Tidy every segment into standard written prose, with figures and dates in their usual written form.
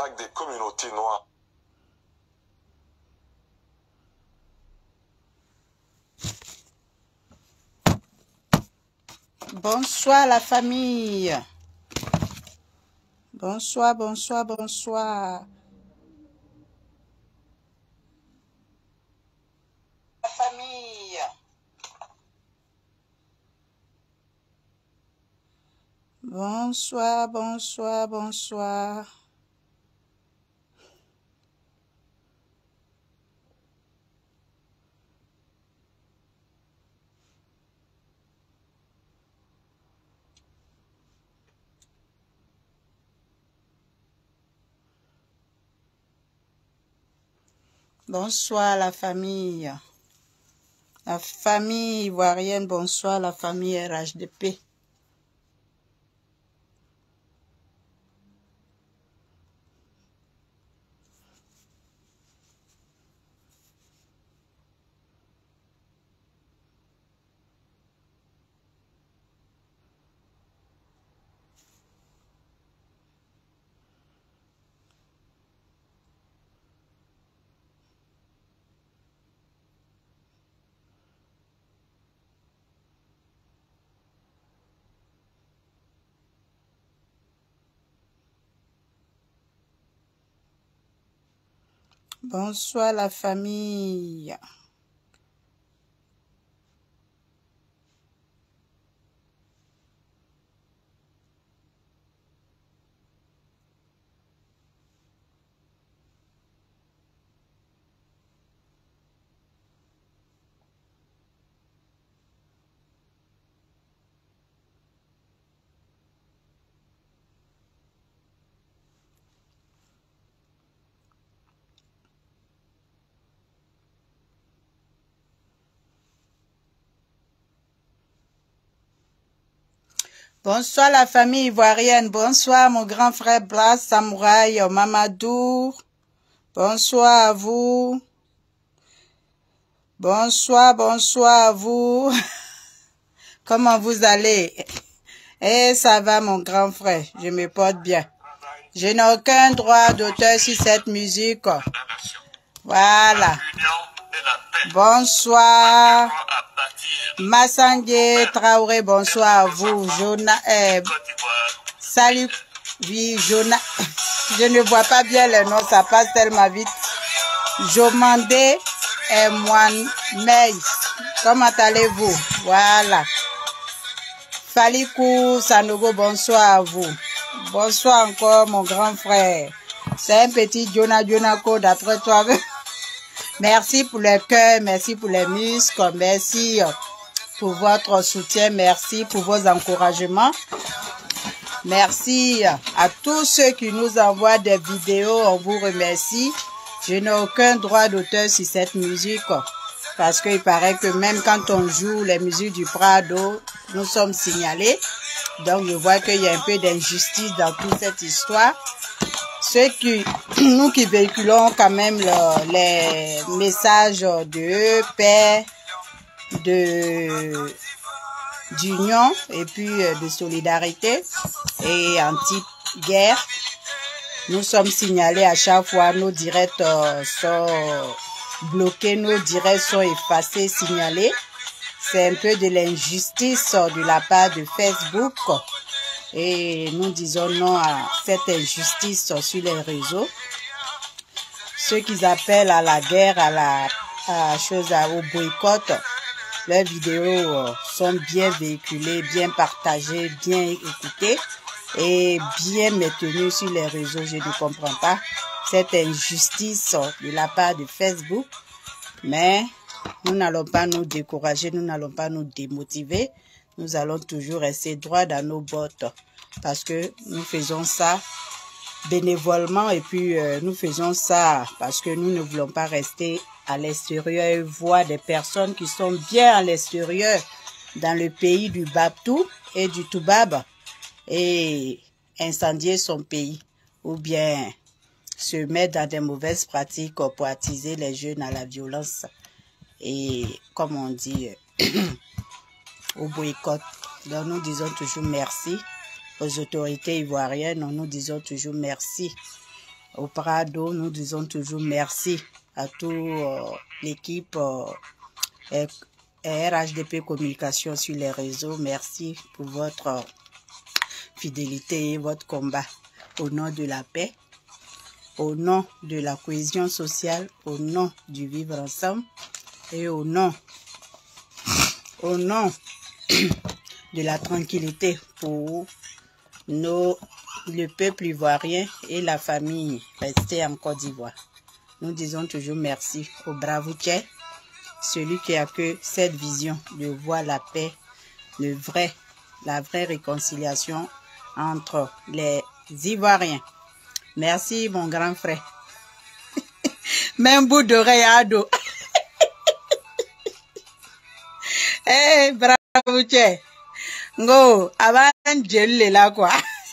l'attaque des communautés noires. Bonsoir la famille. Bonsoir, bonsoir, bonsoir. La famille. Bonsoir, bonsoir, bonsoir. Bonsoir la famille. La famille ivoirienne, bonsoir la famille RHDP. Bonsoir la famille. Bonsoir la famille ivoirienne. Bonsoir mon grand frère Blas Samouraï Mamadou. Bonsoir à vous. Bonsoir, bonsoir à vous. Comment vous allez? Eh, ça va mon grand frère. Je me porte bien. Je n'ai aucun droit d'auteur sur cette musique. Voilà. Bonsoir. Massangé Traoré, bonsoir à vous. Salut. Oui, Jonah. Je ne vois pas bien le nom, ça passe tellement vite. Jomandé et Mohamed. Comment allez-vous? Voilà. Falikou Sanogo, bonsoir à vous. Bonsoir encore, mon grand frère. C'est un petit Jonako d'après toi. Merci pour le cœur, merci pour les muscles, merci pour votre soutien, merci pour vos encouragements. Merci à tous ceux qui nous envoient des vidéos, on vous remercie. Je n'ai aucun droit d'auteur sur cette musique parce qu'il paraît que même quand on joue les musiques du Prado, nous sommes signalés. Donc je vois qu'il y a un peu d'injustice dans toute cette histoire. Nous qui véhiculons quand même les messages de paix, d'union et puis de solidarité et anti-guerre. Nous sommes signalés à chaque fois, nos directs sont bloqués, nos directs sont effacés, signalés. C'est un peu de l'injustice de la part de Facebook et nous disons non à cette injustice sur les réseaux. Ceux qui appellent à la guerre, au boycott, leurs vidéos sont bien véhiculées, bien partagées, bien écoutées et bien maintenues sur les réseaux. Je ne comprends pas cette injustice de la part de Facebook, mais nous n'allons pas nous décourager, nous n'allons pas nous démotiver. Nous allons toujours rester droit dans nos bottes parce que nous faisons ça bénévolement et puis nous faisons ça parce que nous ne voulons pas rester à l'extérieur et voir des personnes qui sont bien à l'extérieur dans le pays du Babtou et du Toubab et incendier son pays ou bien se mettre dans des mauvaises pratiques pour attiser les jeunes à la violence et comme on dit au boycott. Donc nous disons toujours merci aux autorités ivoiriennes, nous disons toujours merci au Prado. Nous disons toujours merci à toute l'équipe RHDP Communication sur les réseaux. Merci pour votre fidélité et votre combat au nom de la paix, au nom de la cohésion sociale, au nom du vivre ensemble et au nom de la tranquillité pour le peuple ivoirien et la famille restée en Côte d'Ivoire. Nous disons toujours merci au brave Tchè, celui qui a que cette vision de voir la paix, la vraie réconciliation entre les Ivoiriens. Merci mon grand frère. Même bout d'oreille à dos. Eh, bravo Tchè. Ngo, avant de là quoi.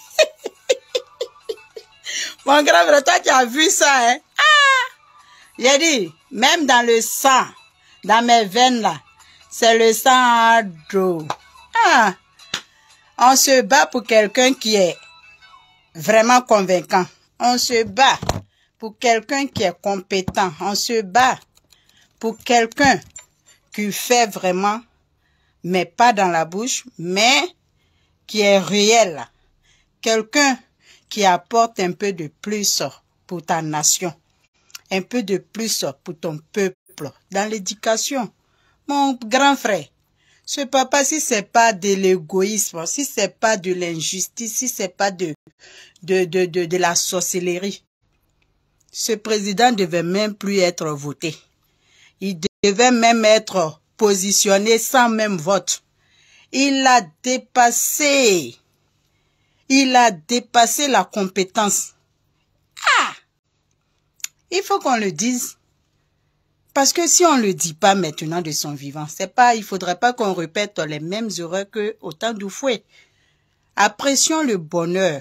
Mon grand frère, toi tu as vu ça, hein? Ah! J'ai dit, même dans le sang, dans mes veines là, c'est le sang d'eau. Ah! On se bat pour quelqu'un qui est vraiment convaincant. On se bat pour quelqu'un qui est compétent. On se bat pour quelqu'un qui fait vraiment, mais pas dans la bouche, mais qui est réel. Quelqu'un qui apporte un peu de plus pour ta nation, un peu de plus pour ton peuple, dans l'éducation. Mon grand frère, ce papa, si c'est pas de l'égoïsme, si c'est pas de l'injustice, si c'est pas de la sorcellerie, ce président devait même plus être voté. Il devait même être positionné sans même vote. Il a dépassé la compétence. Ah! Il faut qu'on le dise. Parce que si on ne le dit pas maintenant de son vivant, il ne faudrait pas qu'on répète les mêmes erreurs qu'au temps du fouet. Apprécions le bonheur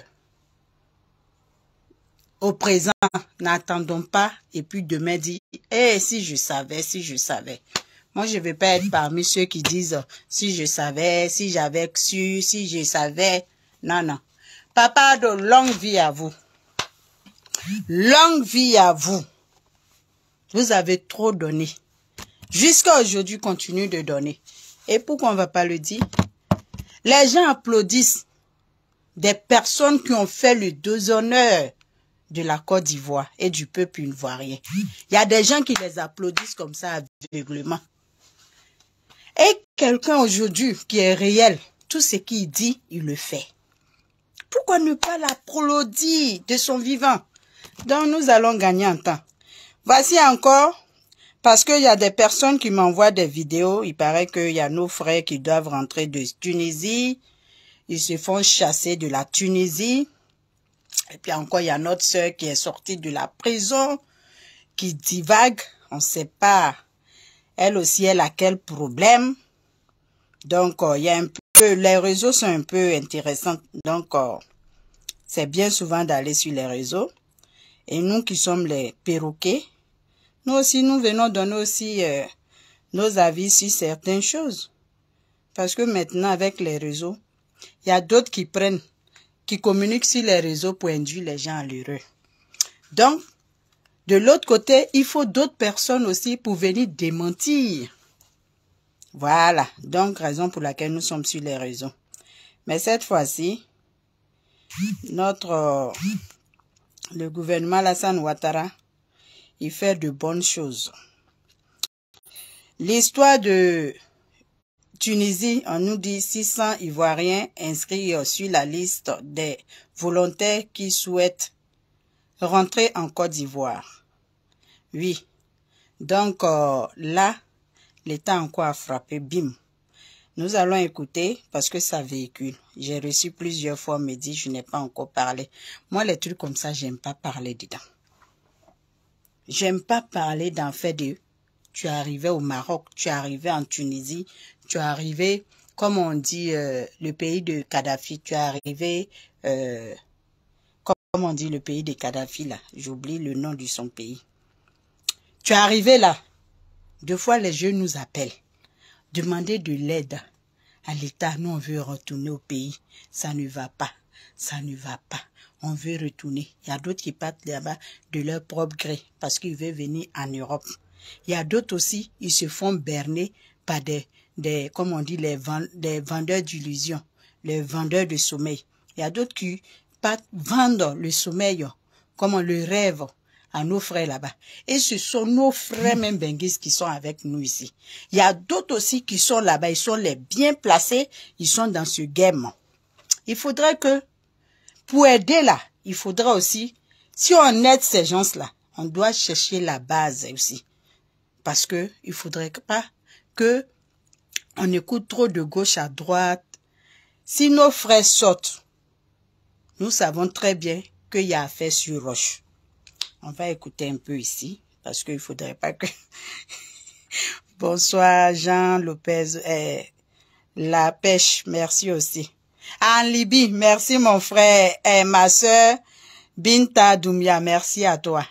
au présent. N'attendons pas et puis demain dire « Eh, si je savais, si je savais ». Moi, je ne vais pas être parmi ceux qui disent « Si je savais, si j'avais su, si je savais ». Non, non. Papa, de longue vie à vous. Longue vie à vous. Vous avez trop donné. Jusqu'à aujourd'hui, continuez de donner. Et pourquoi on ne va pas le dire? Les gens applaudissent des personnes qui ont fait le déshonneur de la Côte d'Ivoire et du peuple ivoirien. Il y a des gens qui les applaudissent comme ça aveuglément. Et quelqu'un aujourd'hui qui est réel, tout ce qu'il dit, il le fait. Pourquoi ne pas l'applaudir de son vivant? Donc nous allons gagner en temps. Voici encore, parce qu'il y a des personnes qui m'envoient des vidéos. Il paraît qu'il y a nos frères qui doivent rentrer de Tunisie. Ils se font chasser de la Tunisie. Et puis encore, il y a notre sœur qui est sortie de la prison, qui divague. On ne sait pas, elle aussi, elle a quel problème. Donc, il y a un peu, les réseaux sont un peu intéressants. Donc, c'est bien souvent d'aller sur les réseaux. Et nous qui sommes les perroquets, nous aussi, nous venons donner aussi nos avis sur certaines choses. Parce que maintenant, avec les réseaux, il y a d'autres qui communiquent sur les réseaux pour induire les gens à l'erreur. Donc, de l'autre côté, il faut d'autres personnes aussi pour venir démentir. Voilà. Donc, raison pour laquelle nous sommes sur les réseaux. Mais cette fois-ci, le gouvernement Alassane Ouattara, il fait de bonnes choses. L'histoire de Tunisie, on nous dit 600 Ivoiriens inscrits sur la liste des volontaires qui souhaitent rentrer en Côte d'Ivoire. Oui. Donc là, l'État encore a frappé, bim. Nous allons écouter parce que ça véhicule. J'ai reçu plusieurs fois, on me dit, je n'ai pas encore parlé. Moi, les trucs comme ça, j'aime pas parler dedans. J'aime pas parler d'en fait de... Tu es arrivé au Maroc, tu es arrivé en Tunisie, tu es arrivé, comme on dit, le pays de Kadhafi, tu es arrivé, comme on dit le pays de Kadhafi là, j'oublie le nom de son pays. Tu es arrivé là, deux fois les jeunes nous appellent, demander de l'aide à l'État, nous on veut retourner au pays. Ça ne va pas. Ça ne va pas. On veut retourner. Il y a d'autres qui partent là-bas de leur propre gré parce qu'ils veulent venir en Europe. Il y a d'autres aussi, ils se font berner par comme on dit, des vendeurs d'illusions, les vendeurs de sommeil. Il y a d'autres qui partent vendre le sommeil, comme on le rêve à nos frères là-bas. Et ce sont nos frères même benguistes qui sont avec nous ici. Il y a d'autres aussi qui sont là-bas, ils sont les bien placés, ils sont dans ce game. Il faudrait que, pour aider là, il faudra aussi, si on aide ces gens-là, on doit chercher la base aussi. Parce que il faudrait pas que on écoute trop de gauche à droite. Si nos frères sortent, nous savons très bien qu'il y a affaire sur roche. On va écouter un peu ici, parce qu'il faudrait pas que... Bonsoir Jean Lopez, La Pêche, merci aussi. En Libye, merci mon frère, ma soeur Binta Doumia, merci à toi.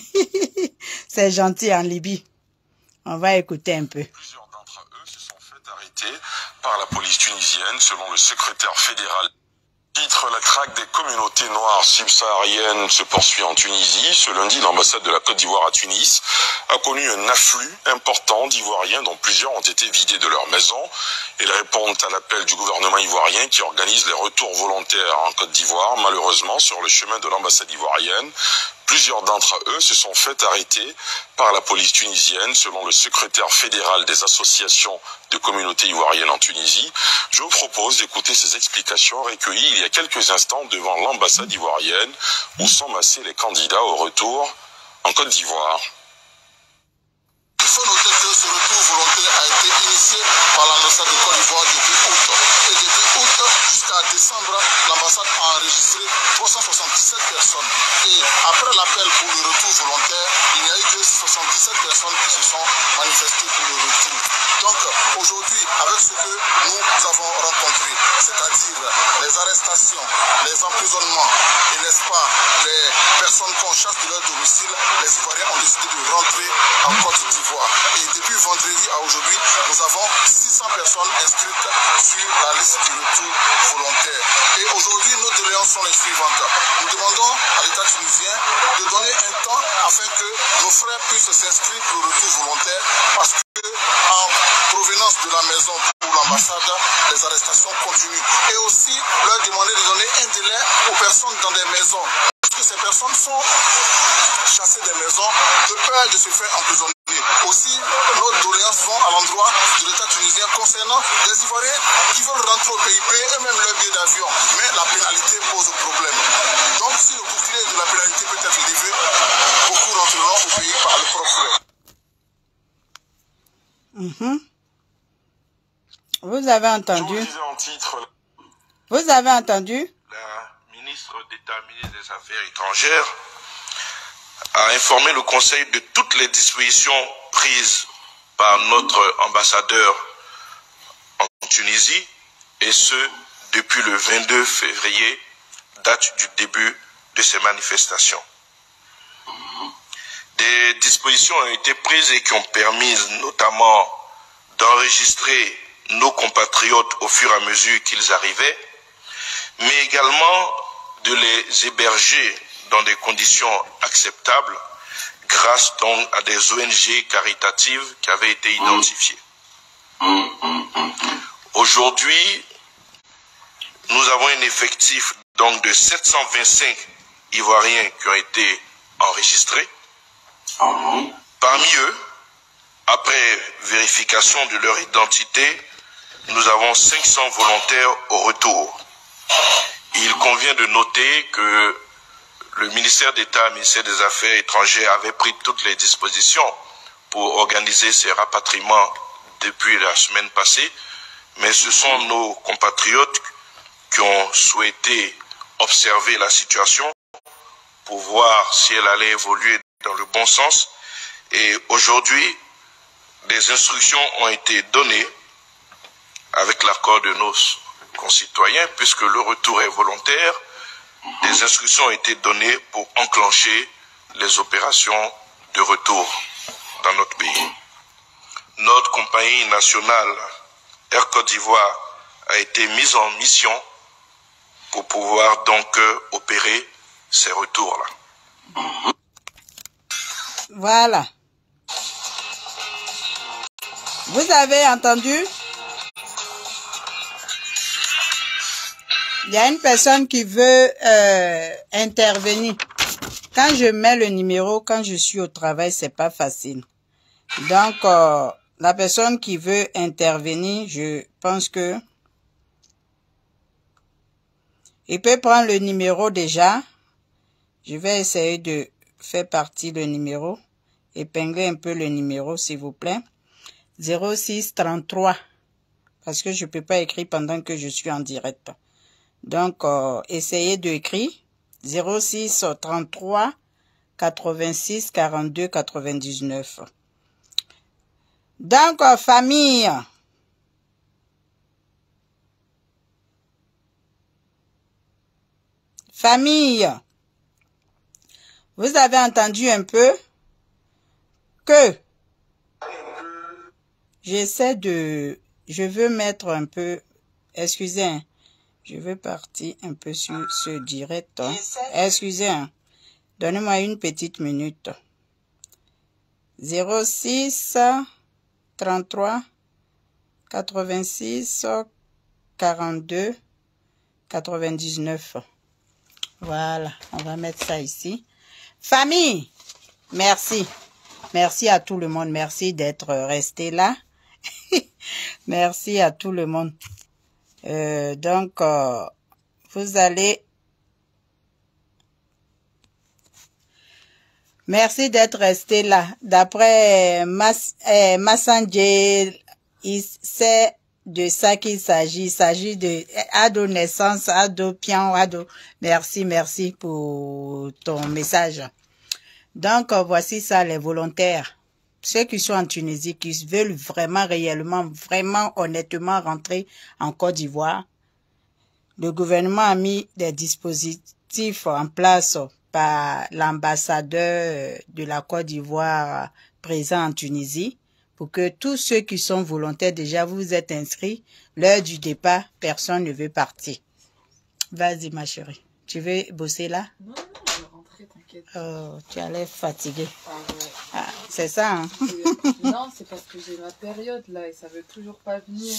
C'est gentil en Libye. On va écouter un peu. Plusieurs d'entre eux se sont fait arrêter par la police tunisienne, selon le secrétaire fédéral. Titre, la traque des communautés noires subsahariennes se poursuit en Tunisie. Ce lundi, l'ambassade de la Côte d'Ivoire à Tunis a connu un afflux important d'Ivoiriens dont plusieurs ont été vidés de leur maison. Ils répondent à l'appel du gouvernement ivoirien qui organise les retours volontaires en Côte d'Ivoire. Malheureusement, sur le chemin de l'ambassade ivoirienne, plusieurs d'entre eux se sont fait arrêter par la police tunisienne, selon le secrétaire fédéral des associations de communautés ivoiriennes en Tunisie. Je vous propose d'écouter ces explications recueillies il y a quelques instants devant l'ambassade ivoirienne où sont massés les candidats au retour en Côte d'Ivoire. Il faut noter que ce retour volontaire a été initié par l'ambassade de Côte d'Ivoire depuis août. Et depuis août jusqu'à décembre, l'ambassade a enregistré 377 personnes. Et après l'appel pour le retour volontaire, il n'y a eu que 77 personnes qui se sont manifestées pour le retour. Donc aujourd'hui, avec ce que nous avons rencontré, c'est-à-dire les arrestations, les emprisonnements et n'est-ce pas, les personnes qu'on chasse de leur domicile, les Ivoiriens ont décidé de rentrer en Côte d'Ivoire. Et depuis vendredi à aujourd'hui, nous avons 600 personnes inscrites sur la liste du retour volontaire. Et aujourd'hui, nos doléances sont les suivantes. Nous demandons à l'État tunisien de donner un temps afin que nos frères puissent s'inscrire pour le retour volontaire parce que en provenance de la maison pour l'ambassade, les arrestations continuent. Et aussi leur demander de donner un délai aux personnes dans des maisons. Parce que ces personnes sont chassées des maisons de peur de se faire emprisonner. Aussi, nos doléances vont à l'endroit de l'État tunisien concernant les Ivoiriens qui veulent rentrer au pays, payer eux-mêmes leur billet d'avion. Mais la pénalité pose problème. Donc si le bouclier de la pénalité peut être livré, beaucoup rentreront au pays par le propre. Vous avez entendu? Vous avez entendu? La ministre d'État, ministre des Affaires étrangères, a informé le Conseil de toutes les dispositions prises par notre ambassadeur en Tunisie, et ce, depuis le 22 février, date du début de ces manifestations. Des dispositions ont été prises et qui ont permis notamment d'enregistrer nos compatriotes au fur et à mesure qu'ils arrivaient, mais également de les héberger dans des conditions acceptables grâce donc à des ONG caritatives qui avaient été identifiées. Aujourd'hui, nous avons un effectif donc de 725 Ivoiriens qui ont été enregistrés. Parmi eux, après vérification de leur identité, nous avons 500 volontaires au retour. Il convient de noter que le ministère d'État, le ministère des Affaires étrangères avait pris toutes les dispositions pour organiser ces rapatriements depuis la semaine passée, mais ce sont nos compatriotes qui ont souhaité observer la situation pour voir si elle allait évoluer dans le bon sens. Et aujourd'hui, des instructions ont été données avec l'accord de nos concitoyens, puisque le retour est volontaire. Des instructions ont été données pour enclencher les opérations de retour dans notre pays. Notre compagnie nationale Air Côte d'Ivoire a été mise en mission pour pouvoir donc opérer ces retours-là. Voilà. Vous avez entendu? Il y a une personne qui veut intervenir. Quand je mets le numéro, quand je suis au travail, c'est pas facile. Donc, la personne qui veut intervenir, je pense que il peut prendre le numéro déjà. Je vais essayer de faire partie le numéro. Épingler un peu le numéro, s'il vous plaît. 06 33. Parce que je peux pas écrire pendant que je suis en direct. Donc, essayez d'écrire. 06 33 86 42 99. Donc, famille. Famille. Vous avez entendu un peu que j'essaie de... Je veux mettre un peu... Excusez, hein, je veux partir un peu sur ce direct. Hein. Excusez, hein, donnez-moi une petite minute. 06 33 86 42 99. Voilà, on va mettre ça ici. Famille, merci. Merci à tout le monde. Merci d'être resté là. Merci à tout le monde. Donc, vous allez... Merci d'être resté là. D'après Massanjé, c'est de ça qu'il s'agit. Il s'agit de Ado Naissance, Ado Pian, Ado. Merci, merci pour ton message. Donc, voici ça, les volontaires. Ceux qui sont en Tunisie, qui veulent vraiment, réellement, vraiment, honnêtement rentrer en Côte d'Ivoire. Le gouvernement a mis des dispositifs en place par l'ambassadeur de la Côte d'Ivoire présent en Tunisie, pour que tous ceux qui sont volontaires, déjà vous êtes inscrits, l'heure du départ, personne ne veut partir. Vas-y ma chérie, tu veux bosser là? Non, je vais rentrer, t'inquiète. Oh, tu as l'air fatiguée. Ah ouais. Ah, c'est ça, hein? Non, c'est parce que j'ai ma période là et ça veut toujours pas venir.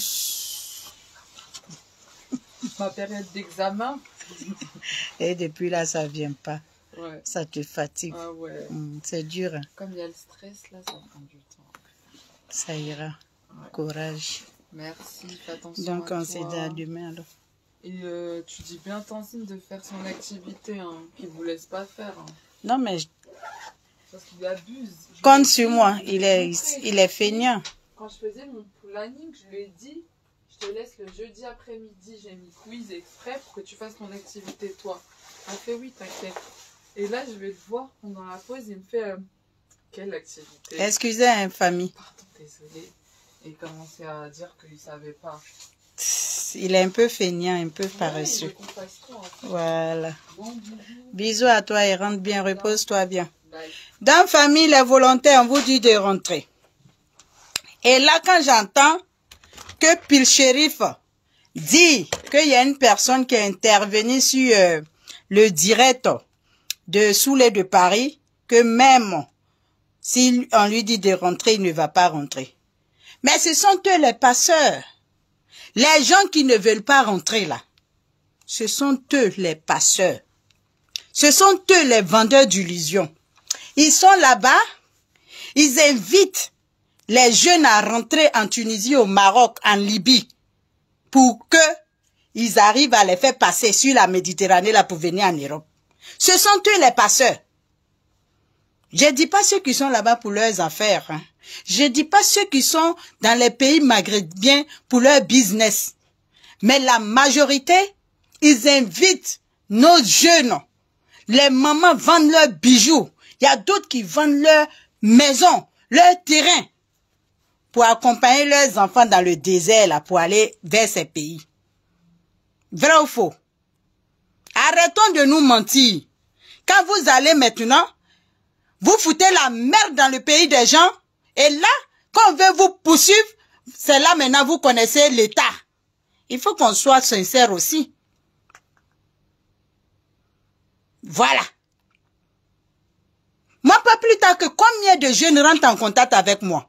Ma période d'examen. Et depuis là, ça vient pas. Ouais. Ça te fatigue. Ah ouais. C'est dur. Hein? Comme il y a le stress là, ça prend du temps. Ça ira. Ouais. Courage. Merci, fais attention. Donc à on toi. s'est dit à demain alors. Et tu dis bien Tantine de faire son activité, hein, qu'il vous laisse pas faire. Hein. Non mais Parce qu'il abuse. compte sur moi, il est feignant. Quand je faisais mon planning, je lui ai dit, je te laisse le jeudi après-midi, j'ai mis quiz exprès pour que tu fasses ton activité toi. Elle fait oui, t'inquiète. Et là, je vais le voir pendant la pause, il me fait quelle activité? Excusez, hein, famille. Pardon, désolé. Et il commençait à dire qu'il savait pas. Il est un peu feignant, un peu paresseux. Ouais, il veut qu'on fasse tout, en fait. Voilà. Bon, bisous. Bisous à toi et rentre bien, repose-toi bien. Bye. Dans famille, les volontaires, on vous dit de rentrer. Et là, quand j'entends que Pile Shérif dit qu'il y a une personne qui est intervenue sur le direct de Soulé de Paris, que même si on lui dit de rentrer, il ne va pas rentrer. Mais ce sont eux les passeurs. Les gens qui ne veulent pas rentrer là. Ce sont eux les passeurs. Ce sont eux les vendeurs d'illusions. Ils sont là-bas, ils invitent les jeunes à rentrer en Tunisie, au Maroc, en Libye, pour que ils arrivent à les faire passer sur la Méditerranée là pour venir en Europe. Ce sont eux les passeurs. Je dis pas ceux qui sont là-bas pour leurs affaires. Hein. Je dis pas ceux qui sont dans les pays maghrébiens pour leur business. Mais la majorité, ils invitent nos jeunes. Les mamans vendent leurs bijoux. Il y a d'autres qui vendent leurs maisons, leurs terrains, pour accompagner leurs enfants dans le désert là, pour aller vers ces pays. Vrai ou faux? Arrêtons de nous mentir. Quand vous allez maintenant, vous foutez la merde dans le pays des gens, et là, quand on veut vous poursuivre, c'est là maintenant vous connaissez l'État. Il faut qu'on soit sincère aussi. Voilà. Moi, pas plus tard que combien de jeunes rentrent en contact avec moi.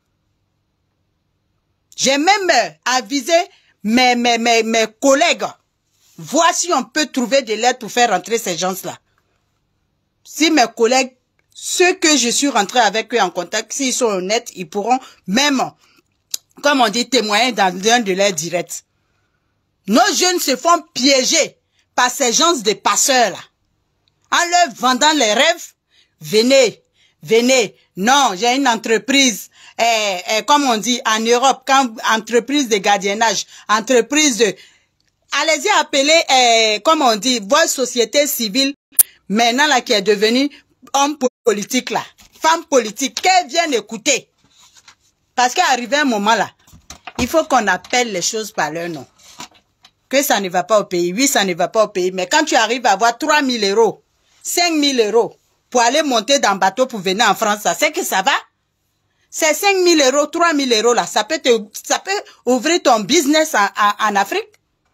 J'ai même avisé mes collègues. Voici si on peut trouver des lettres pour faire rentrer ces gens-là. Si mes collègues, ceux que je suis rentré avec eux en contact, s'ils sont honnêtes, ils pourront même, comme on dit, témoigner dans l'un de leurs directs. Nos jeunes se font piéger par ces gens de passeurs-là. En leur vendant les rêves, venez, venez. Non, j'ai une entreprise, comme on dit en Europe, entreprise de gardiennage, entreprise de... Allez-y appeler, comme on dit, votre société civile, maintenant là qui est devenue homme politique là, femme politique, qu'elle vienne écouter. Parce qu'arrivé un moment là, il faut qu'on appelle les choses par leur nom. Que ça ne va pas au pays, oui ça ne va pas au pays, mais quand tu arrives à avoir 3 000 euros, 5 000 euros pour aller monter dans le bateau pour venir en France, ça c'est que ça va. Ces 5 000 euros, 3 000 euros là, ça peut ouvrir ton business en Afrique.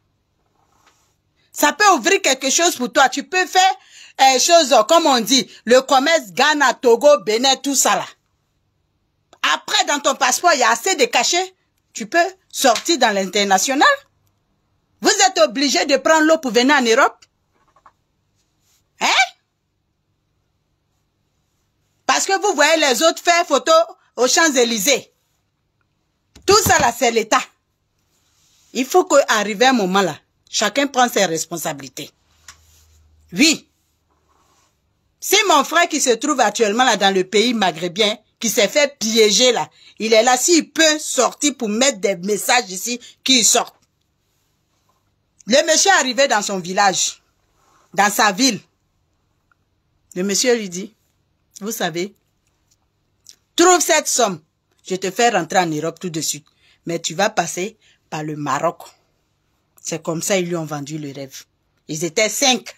Ça peut ouvrir quelque chose pour toi. Tu peux faire choses comme on dit, le commerce Ghana, Togo, Bénin, tout ça là. Après, dans ton passeport, il y a assez de cachets. Tu peux sortir dans l'international. Vous êtes obligé de prendre l'eau pour venir en Europe. Hein? Parce que vous voyez les autres faire photo aux Champs-Élysées. Tout ça là, c'est l'État. Il faut qu'arrive un moment là, chacun prend ses responsabilités. Oui. Si mon frère qui se trouve actuellement là dans le pays maghrébin, qui s'est fait piéger là, il est là, s'il peut sortir pour mettre des messages ici, qu'il sorte. Le monsieur est arrivé dans son village, dans sa ville. Le monsieur lui dit, vous savez, trouve cette somme, je te fais rentrer en Europe tout de suite. Mais tu vas passer par le Maroc. C'est comme ça ils lui ont vendu le rêve. Ils étaient 5.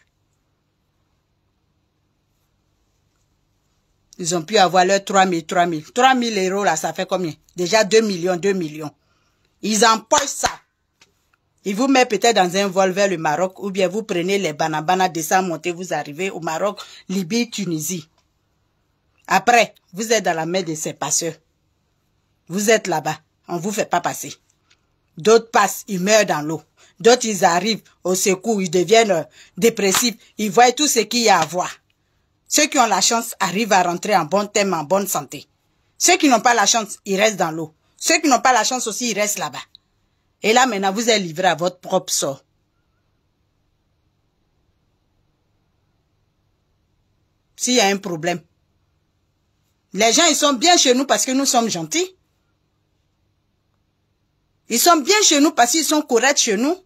Ils ont pu avoir leurs 3 000. 3 000 euros là, ça fait combien? Déjà 2 millions, 2 millions. Ils empochent ça. Ils vous mettent peut-être dans un vol vers le Maroc, ou bien vous prenez les banabana, descendez, montez, vous arrivez au Maroc, Libye, Tunisie. Après, vous êtes dans la main de ces passeurs. Vous êtes là-bas, on ne vous fait pas passer. D'autres passent, ils meurent dans l'eau. D'autres, ils arrivent au secours, ils deviennent dépressifs. Ils voient tout ce qu'il y a à voir. Ceux qui ont la chance arrivent à rentrer en bon terme, en bonne santé. Ceux qui n'ont pas la chance, ils restent dans l'eau. Ceux qui n'ont pas la chance aussi, ils restent là-bas. Et là, maintenant, vous êtes livrés à votre propre sort. S'il y a un problème. Les gens, ils sont bien chez nous parce que nous sommes gentils. Ils sont bien chez nous parce qu'ils sont corrects chez nous.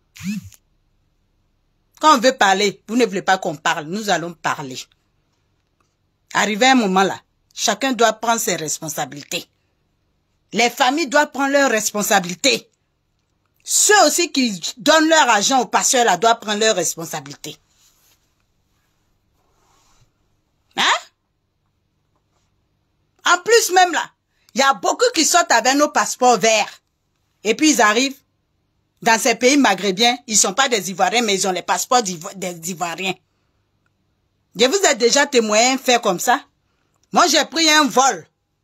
Quand on veut parler, vous ne voulez pas qu'on parle, nous allons parler. Arrivé un moment là, chacun doit prendre ses responsabilités. Les familles doivent prendre leurs responsabilités. Ceux aussi qui donnent leur argent aux passeurs là doivent prendre leurs responsabilités. Hein? En plus même là, il y a beaucoup qui sortent avec nos passeports verts. Et puis ils arrivent dans ces pays maghrébins, ils ne sont pas des Ivoiriens, mais ils ont les passeports des Ivoiriens. Je vous ai déjà témoigné fait comme ça. Moi, j'ai pris un vol.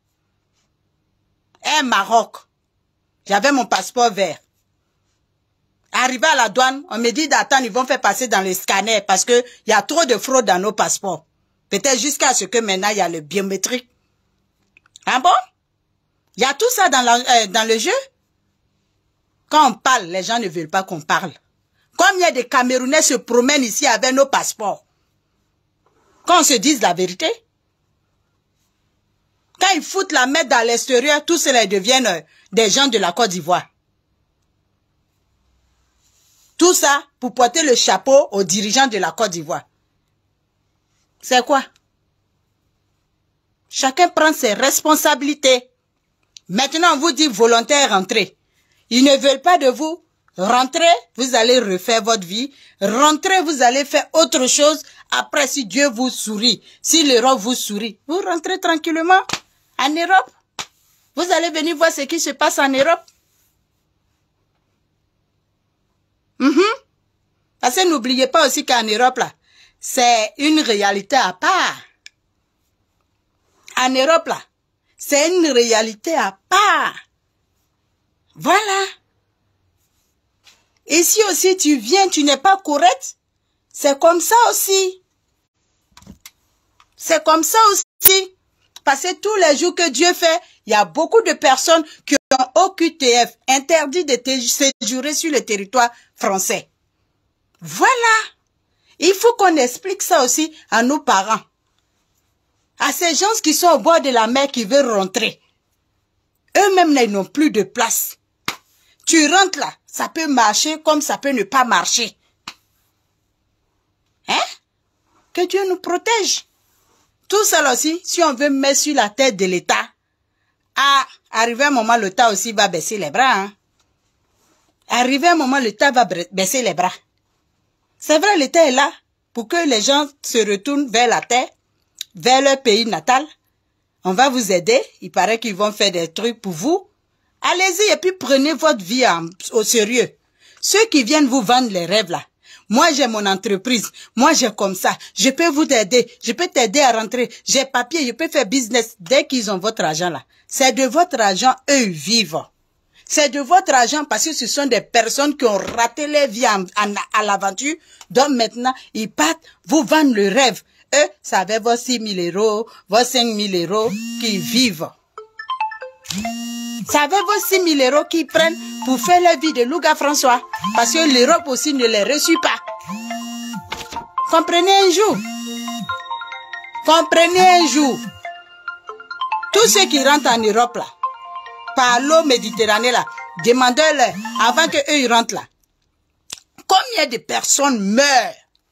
Air Maroc. J'avais mon passeport vert. Arrivé à la douane, on me dit d'attendre, ils vont faire passer dans les scanners parce que il y a trop de fraude dans nos passeports. Peut-être jusqu'à ce que maintenant, il y a le biométrique. Ah bon? Il y a tout ça dans le jeu? Quand on parle, les gens ne veulent pas qu'on parle. Combien de Camerounais se promènent ici avec nos passeports? Quand on se dise la vérité? Quand ils foutent la mettre dans l'extérieur, tous ceux-là deviennent des gens de la Côte d'Ivoire. Tout ça pour porter le chapeau aux dirigeants de la Côte d'Ivoire. C'est quoi? Chacun prend ses responsabilités. Maintenant, on vous dit volontaire rentrer. Ils ne veulent pas de vous. Rentrez, vous allez refaire votre vie. Rentrez, vous allez faire autre chose. Après, si Dieu vous sourit, si l'Europe vous sourit, vous rentrez tranquillement en Europe. Vous allez venir voir ce qui se passe en Europe. Parce que n'oubliez pas aussi qu'en Europe, là, c'est une réalité à part. En Europe, là, c'est une réalité à part. Voilà. Ici aussi, tu viens, tu n'es pas correct. C'est comme ça aussi. C'est comme ça aussi. Parce que tous les jours que Dieu fait, il y a beaucoup de personnes qui ont OQTF, interdit de séjourner sur le territoire français. Voilà. Il faut qu'on explique ça aussi à nos parents. À ces gens qui sont au bord de la mer qui veulent rentrer. Eux-mêmes, ils n'ont plus de place. Tu rentres là, ça peut marcher comme ça peut ne pas marcher. Hein? Que Dieu nous protège. Tout ça aussi, si on veut mettre sur la tête de l'État, arrivé un moment, l'État aussi va baisser les bras. Hein? Arrivé un moment, l'État va baisser les bras. C'est vrai, l'État est là pour que les gens se retournent vers la terre, vers leur pays natal. On va vous aider. Il paraît qu'ils vont faire des trucs pour vous. Allez-y et puis prenez votre vie au sérieux. Ceux qui viennent vous vendre les rêves là. Moi, j'ai mon entreprise. Moi, j'ai comme ça. Je peux vous aider. Je peux t'aider à rentrer. J'ai papier. Je peux faire business. Dès qu'ils ont votre argent là. C'est de votre argent, eux, ils vivent. C'est de votre argent parce que ce sont des personnes qui ont raté leur vie à l'aventure. Donc maintenant, ils partent, vous vendent le rêve. Eux, ça avec vos 6 000 euros, vos 5 000 euros qui vivent. Ça avec vos 6 000 euros qu'ils prennent pour faire leur vie de Louga François. Parce que l'Europe aussi ne les reçut pas. Comprenez un jour. Comprenez un jour. Tous ceux qui rentrent en Europe là, par l'eau Méditerranée là, demandez-leur avant qu'eux ils rentrent là. Combien de personnes meurent?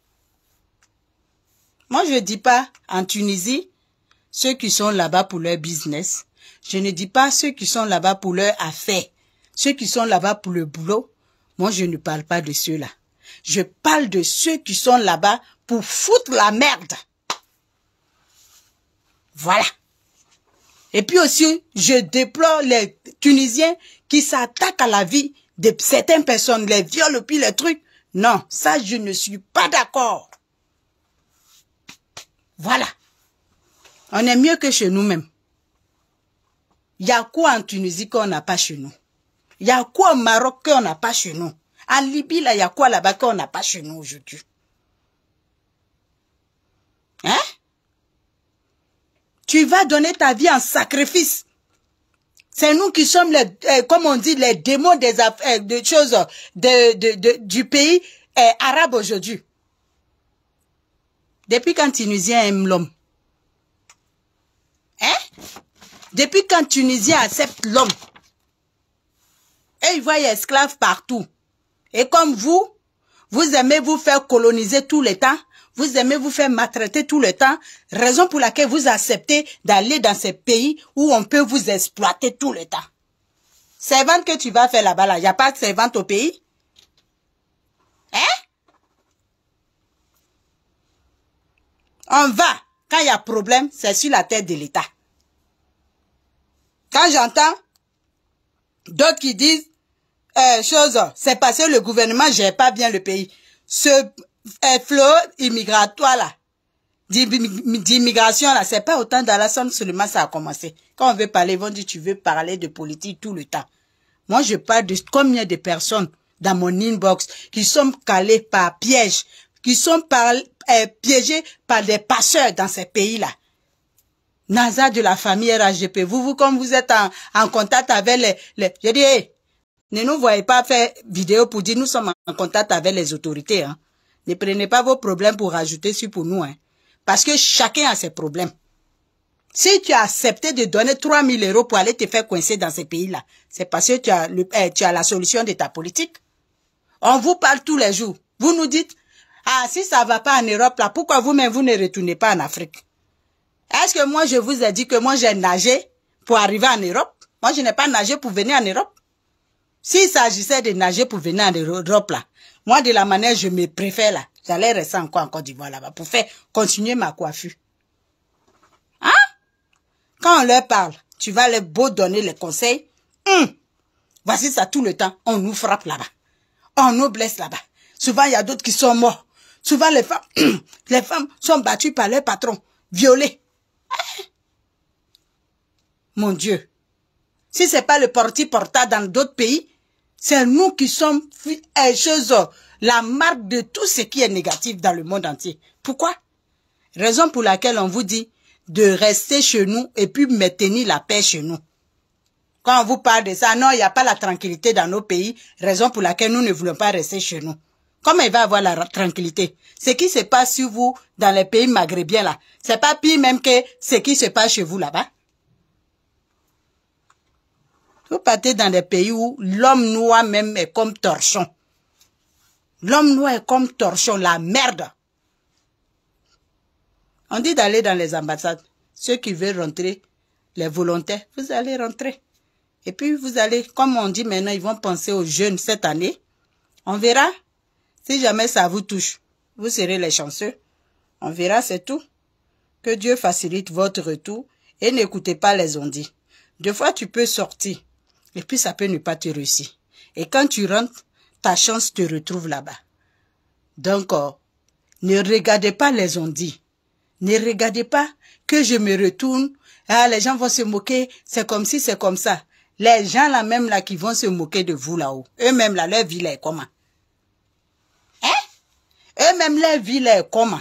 Moi je ne dis pas en Tunisie, ceux qui sont là-bas pour leur business. Je ne dis pas ceux qui sont là-bas pour leur affaire. Ceux qui sont là-bas pour le boulot. Moi je ne parle pas de ceux-là. Je parle de ceux qui sont là-bas pour foutre la merde. Voilà. Et puis aussi, je déplore les Tunisiens qui s'attaquent à la vie de certaines personnes, les violent et puis les trucs. Non, ça, je ne suis pas d'accord. Voilà. On est mieux que chez nous-mêmes. Il y a quoi en Tunisie qu'on n'a pas chez nous? Il y a quoi au Maroc qu'on n'a pas chez nous? En Libye, là, il y a quoi là-bas qu'on n'a pas chez nous aujourd'hui? Hein? Tu vas donner ta vie en sacrifice. C'est nous qui sommes les, comme on dit, les démons des affaires, des choses du pays arabe aujourd'hui. Depuis quand Tunisien aime l'homme? Hein? Depuis quand Tunisien accepte l'homme? Et ils voient esclaves partout. Et comme vous aimez vous faire coloniser tout le temps, vous aimez vous faire maltraiter tout le temps, raison pour laquelle vous acceptez d'aller dans ces pays où on peut vous exploiter tout le temps. Servante que tu vas faire là-bas, là, il n'y a pas de servante au pays? Hein? On va, quand il y a problème, c'est sur la tête de l'État. Quand j'entends d'autres qui disent, c'est parce que le gouvernement ne gère pas bien le pays. Ce flot immigratoire là, d'immigration là, c'est pas autant d'Alassane seulement ça a commencé. Quand on veut parler, ils vont dire tu veux parler de politique tout le temps. Moi je parle de combien de personnes dans mon inbox qui sont calées par piège, qui sont piégées par des passeurs dans ces pays là. NASA de la famille RHGP, vous comme vous êtes en contact avec les je dis hey, ne nous voyez pas faire vidéo pour dire nous sommes en contact avec les autorités. Hein. Ne prenez pas vos problèmes pour rajouter sur pour nous. Hein. Parce que chacun a ses problèmes. Si tu as accepté de donner 3 000 euros pour aller te faire coincer dans ces pays-là, c'est parce que tu as la solution de ta politique. On vous parle tous les jours. Vous nous dites, ah si ça ne va pas en Europe, là, pourquoi vous-même vous ne retournez pas en Afrique? Est-ce que moi je vous ai dit que moi j'ai nagé pour arriver en Europe? Moi je n'ai pas nagé pour venir en Europe. S'il s'agissait de nager pour venir en Europe, là, moi, de la manière je me préfère, là, j'allais rester encore en Côte d'Ivoire, là-bas, pour faire continuer ma coiffure. Hein? Quand on leur parle, tu vas leur beau donner les conseils. Voici ça tout le temps, on nous frappe là-bas. on nous blesse là-bas. Souvent, il y a d'autres qui sont morts. Souvent, les femmes sont battues par leur patron, violées. Mon Dieu. Si ce n'est pas le porta dans d'autres pays, c'est nous qui sommes la marque de tout ce qui est négatif dans le monde entier. Pourquoi? Raison pour laquelle on vous dit de rester chez nous et puis maintenir la paix chez nous. Quand on vous parle de ça, non, il n'y a pas la tranquillité dans nos pays, raison pour laquelle nous ne voulons pas rester chez nous. Comment il va avoir la tranquillité? Ce qui se passe sur vous dans les pays maghrébiens là, c'est pas pire même que ce qui se passe chez vous là-bas. Vous partez dans des pays où l'homme noir même est comme torchon. L'homme noir est comme torchon, la merde. On dit d'aller dans les ambassades. Ceux qui veulent rentrer, les volontaires, vous allez rentrer. Et puis vous allez, comme on dit maintenant, ils vont penser aux jeunes cette année. On verra. Si jamais ça vous touche, vous serez les chanceux. On verra, c'est tout. Que Dieu facilite votre retour et n'écoutez pas les ondits. Des fois, tu peux sortir et puis ça peut ne pas te réussir. Et quand tu rentres, ta chance te retrouve là-bas. Donc, ne regardez pas les ondits. Ne regardez pas que je me retourne. Ah, les gens vont se moquer. C'est comme si, c'est comme ça. Les gens là même là qui vont se moquer de vous là-haut. Eux-mêmes là, leur vie là est comment? Eux-mêmes leur vie là est comment?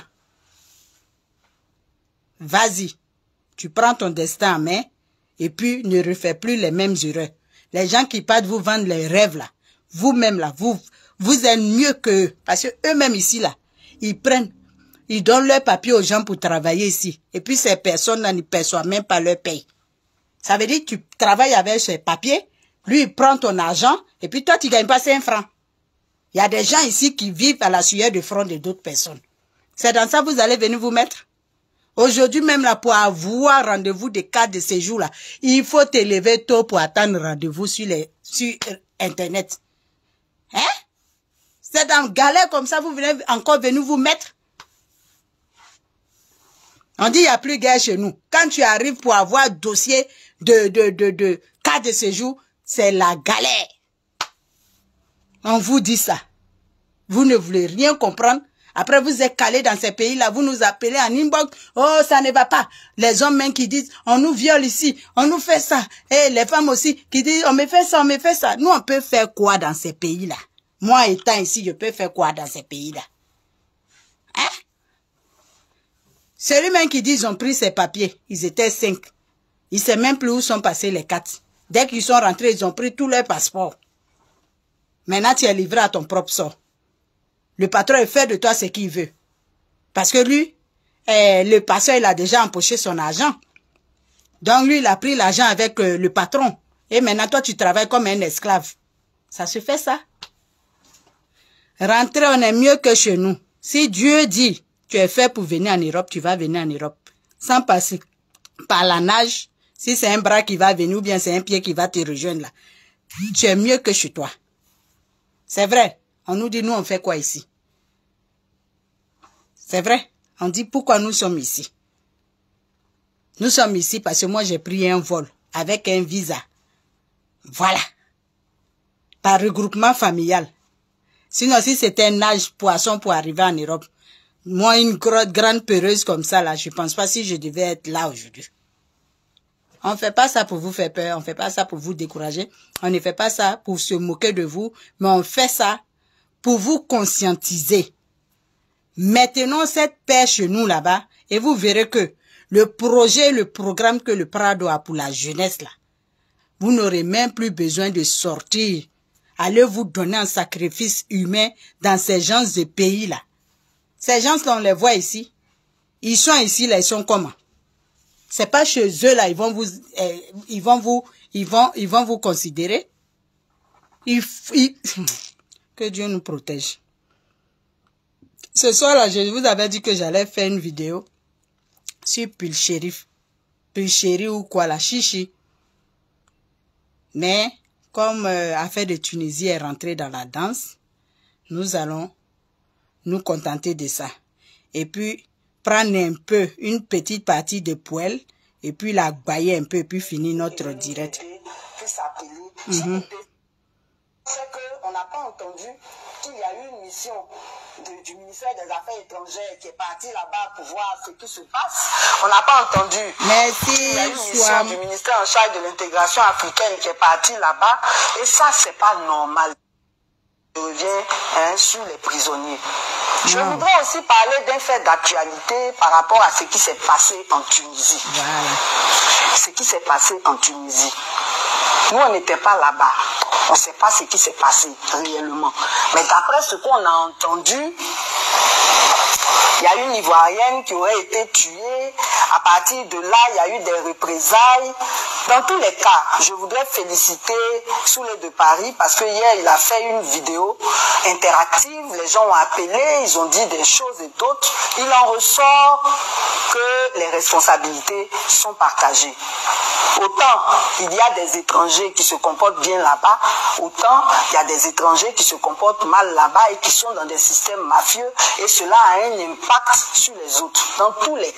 Vas-y. Tu prends ton destin en main et puis ne refais plus les mêmes erreurs. Les gens qui partent vous vendre les rêves là. Vous-même là, vous êtes mieux qu'eux. Parce que eux-mêmes ici là, ils donnent leur papier aux gens pour travailler ici. Et puis ces personnes-là ne perçoivent même pas leur paye. Ça veut dire que tu travailles avec ces papiers, lui il prend ton argent, et puis toi tu ne gagnes pas 5 francs. Il y a des gens ici qui vivent à la sueur de front de d'autres personnes. C'est dans ça que vous allez venir vous mettre. Aujourd'hui même là, pour avoir rendez-vous des cartes de séjour là, il faut te lever tôt pour attendre rendez-vous sur Internet. Hein? C'est dans galère comme ça, vous venez encore venir vous mettre. On dit il n'y a plus guerre chez nous. Quand tu arrives pour avoir dossier de carte de séjour, c'est la galère. On vous dit ça. Vous ne voulez rien comprendre. Après, vous êtes calés dans ces pays-là. Vous nous appelez en inbox. Oh, ça ne va pas. Les hommes même qui disent, on nous viole ici. On nous fait ça. Et les femmes aussi qui disent, on me fait ça, on me fait ça. Nous, on peut faire quoi dans ces pays-là? Moi, étant ici, je peux faire quoi dans ces pays-là? Hein? Celui-même qui dit, ils ont pris ses papiers. Ils étaient 5. Ils ne savent même plus où sont passés les 4. Dès qu'ils sont rentrés, ils ont pris tous leurs passeports. Maintenant, tu es livré à ton propre sort. Le patron il fait de toi ce qu'il veut. Parce que lui, le passeur, il a déjà empoché son argent. Donc lui, il a pris l'argent avec le patron. Et maintenant, toi, tu travailles comme un esclave. Ça se fait ça. Rentrer, on est mieux que chez nous. Si Dieu dit, tu es fait pour venir en Europe, tu vas venir en Europe. Sans passer par la nage. Si c'est un bras qui va venir ou bien c'est un pied qui va te rejoindre là. Tu es mieux que chez toi. C'est vrai. On nous dit, nous, on fait quoi ici? C'est vrai. On dit, pourquoi nous sommes ici? Nous sommes ici parce que moi, j'ai pris un vol avec un visa. Voilà. Par regroupement familial. Sinon, si c'était un nage poisson pour arriver en Europe, moi, une grande peureuse comme ça, là, je ne pense pas si je devais être là aujourd'hui. On ne fait pas ça pour vous faire peur, on ne fait pas ça pour vous décourager, on ne fait pas ça pour se moquer de vous, mais on fait ça pour vous conscientiser. Maintenons cette paix chez nous là-bas et vous verrez que le projet, le programme que le Prado a pour la jeunesse là, vous n'aurez même plus besoin de sortir. Allez vous donner un sacrifice humain dans ces gens de pays là. Ces gens qu'on les voit ici, ils sont ici là, ils sont comment? C'est pas chez eux là, ils vont vous considérer. Que Dieu nous protège. Ce soir là, je vous avais dit que j'allais faire une vidéo sur Pulchéri ou quoi la chichi. Mais comme Affaire de Tunisie est rentrée dans la danse, nous allons nous contenter de ça. Et puis prendre un peu, une petite partie de poêle, et puis la bailler un peu, et puis finir notre direct. C'est qu'on n'a pas entendu qu'il y a eu une mission du ministère des Affaires étrangères qui est partie là-bas pour voir ce qui se passe. On n'a pas entendu qu'il y a eu une mission du ministère en charge de l'intégration africaine qui est partie là-bas. Et ça, c'est pas normal. Je reviens sur les prisonniers. Je voudrais aussi parler d'un fait d'actualité par rapport à ce qui s'est passé en Tunisie. Voilà. Ce qui s'est passé en Tunisie. Nous, on n'était pas là-bas. On ne sait pas ce qui s'est passé réellement. Mais d'après ce qu'on a entendu, il y a une Ivoirienne qui aurait été tuée. À partir de là, il y a eu des représailles. Dans tous les cas, je voudrais féliciter Souley de Paris parce que hier, il a fait une vidéo interactive. Les gens ont appelé, ils ont dit des choses et d'autres. Il en ressort que les responsabilités sont partagées. Autant il y a des étrangers qui se comportent bien là-bas, autant il y a des étrangers qui se comportent mal là-bas et qui sont dans des systèmes mafieux et cela a un impact sur les autres. Dans tous les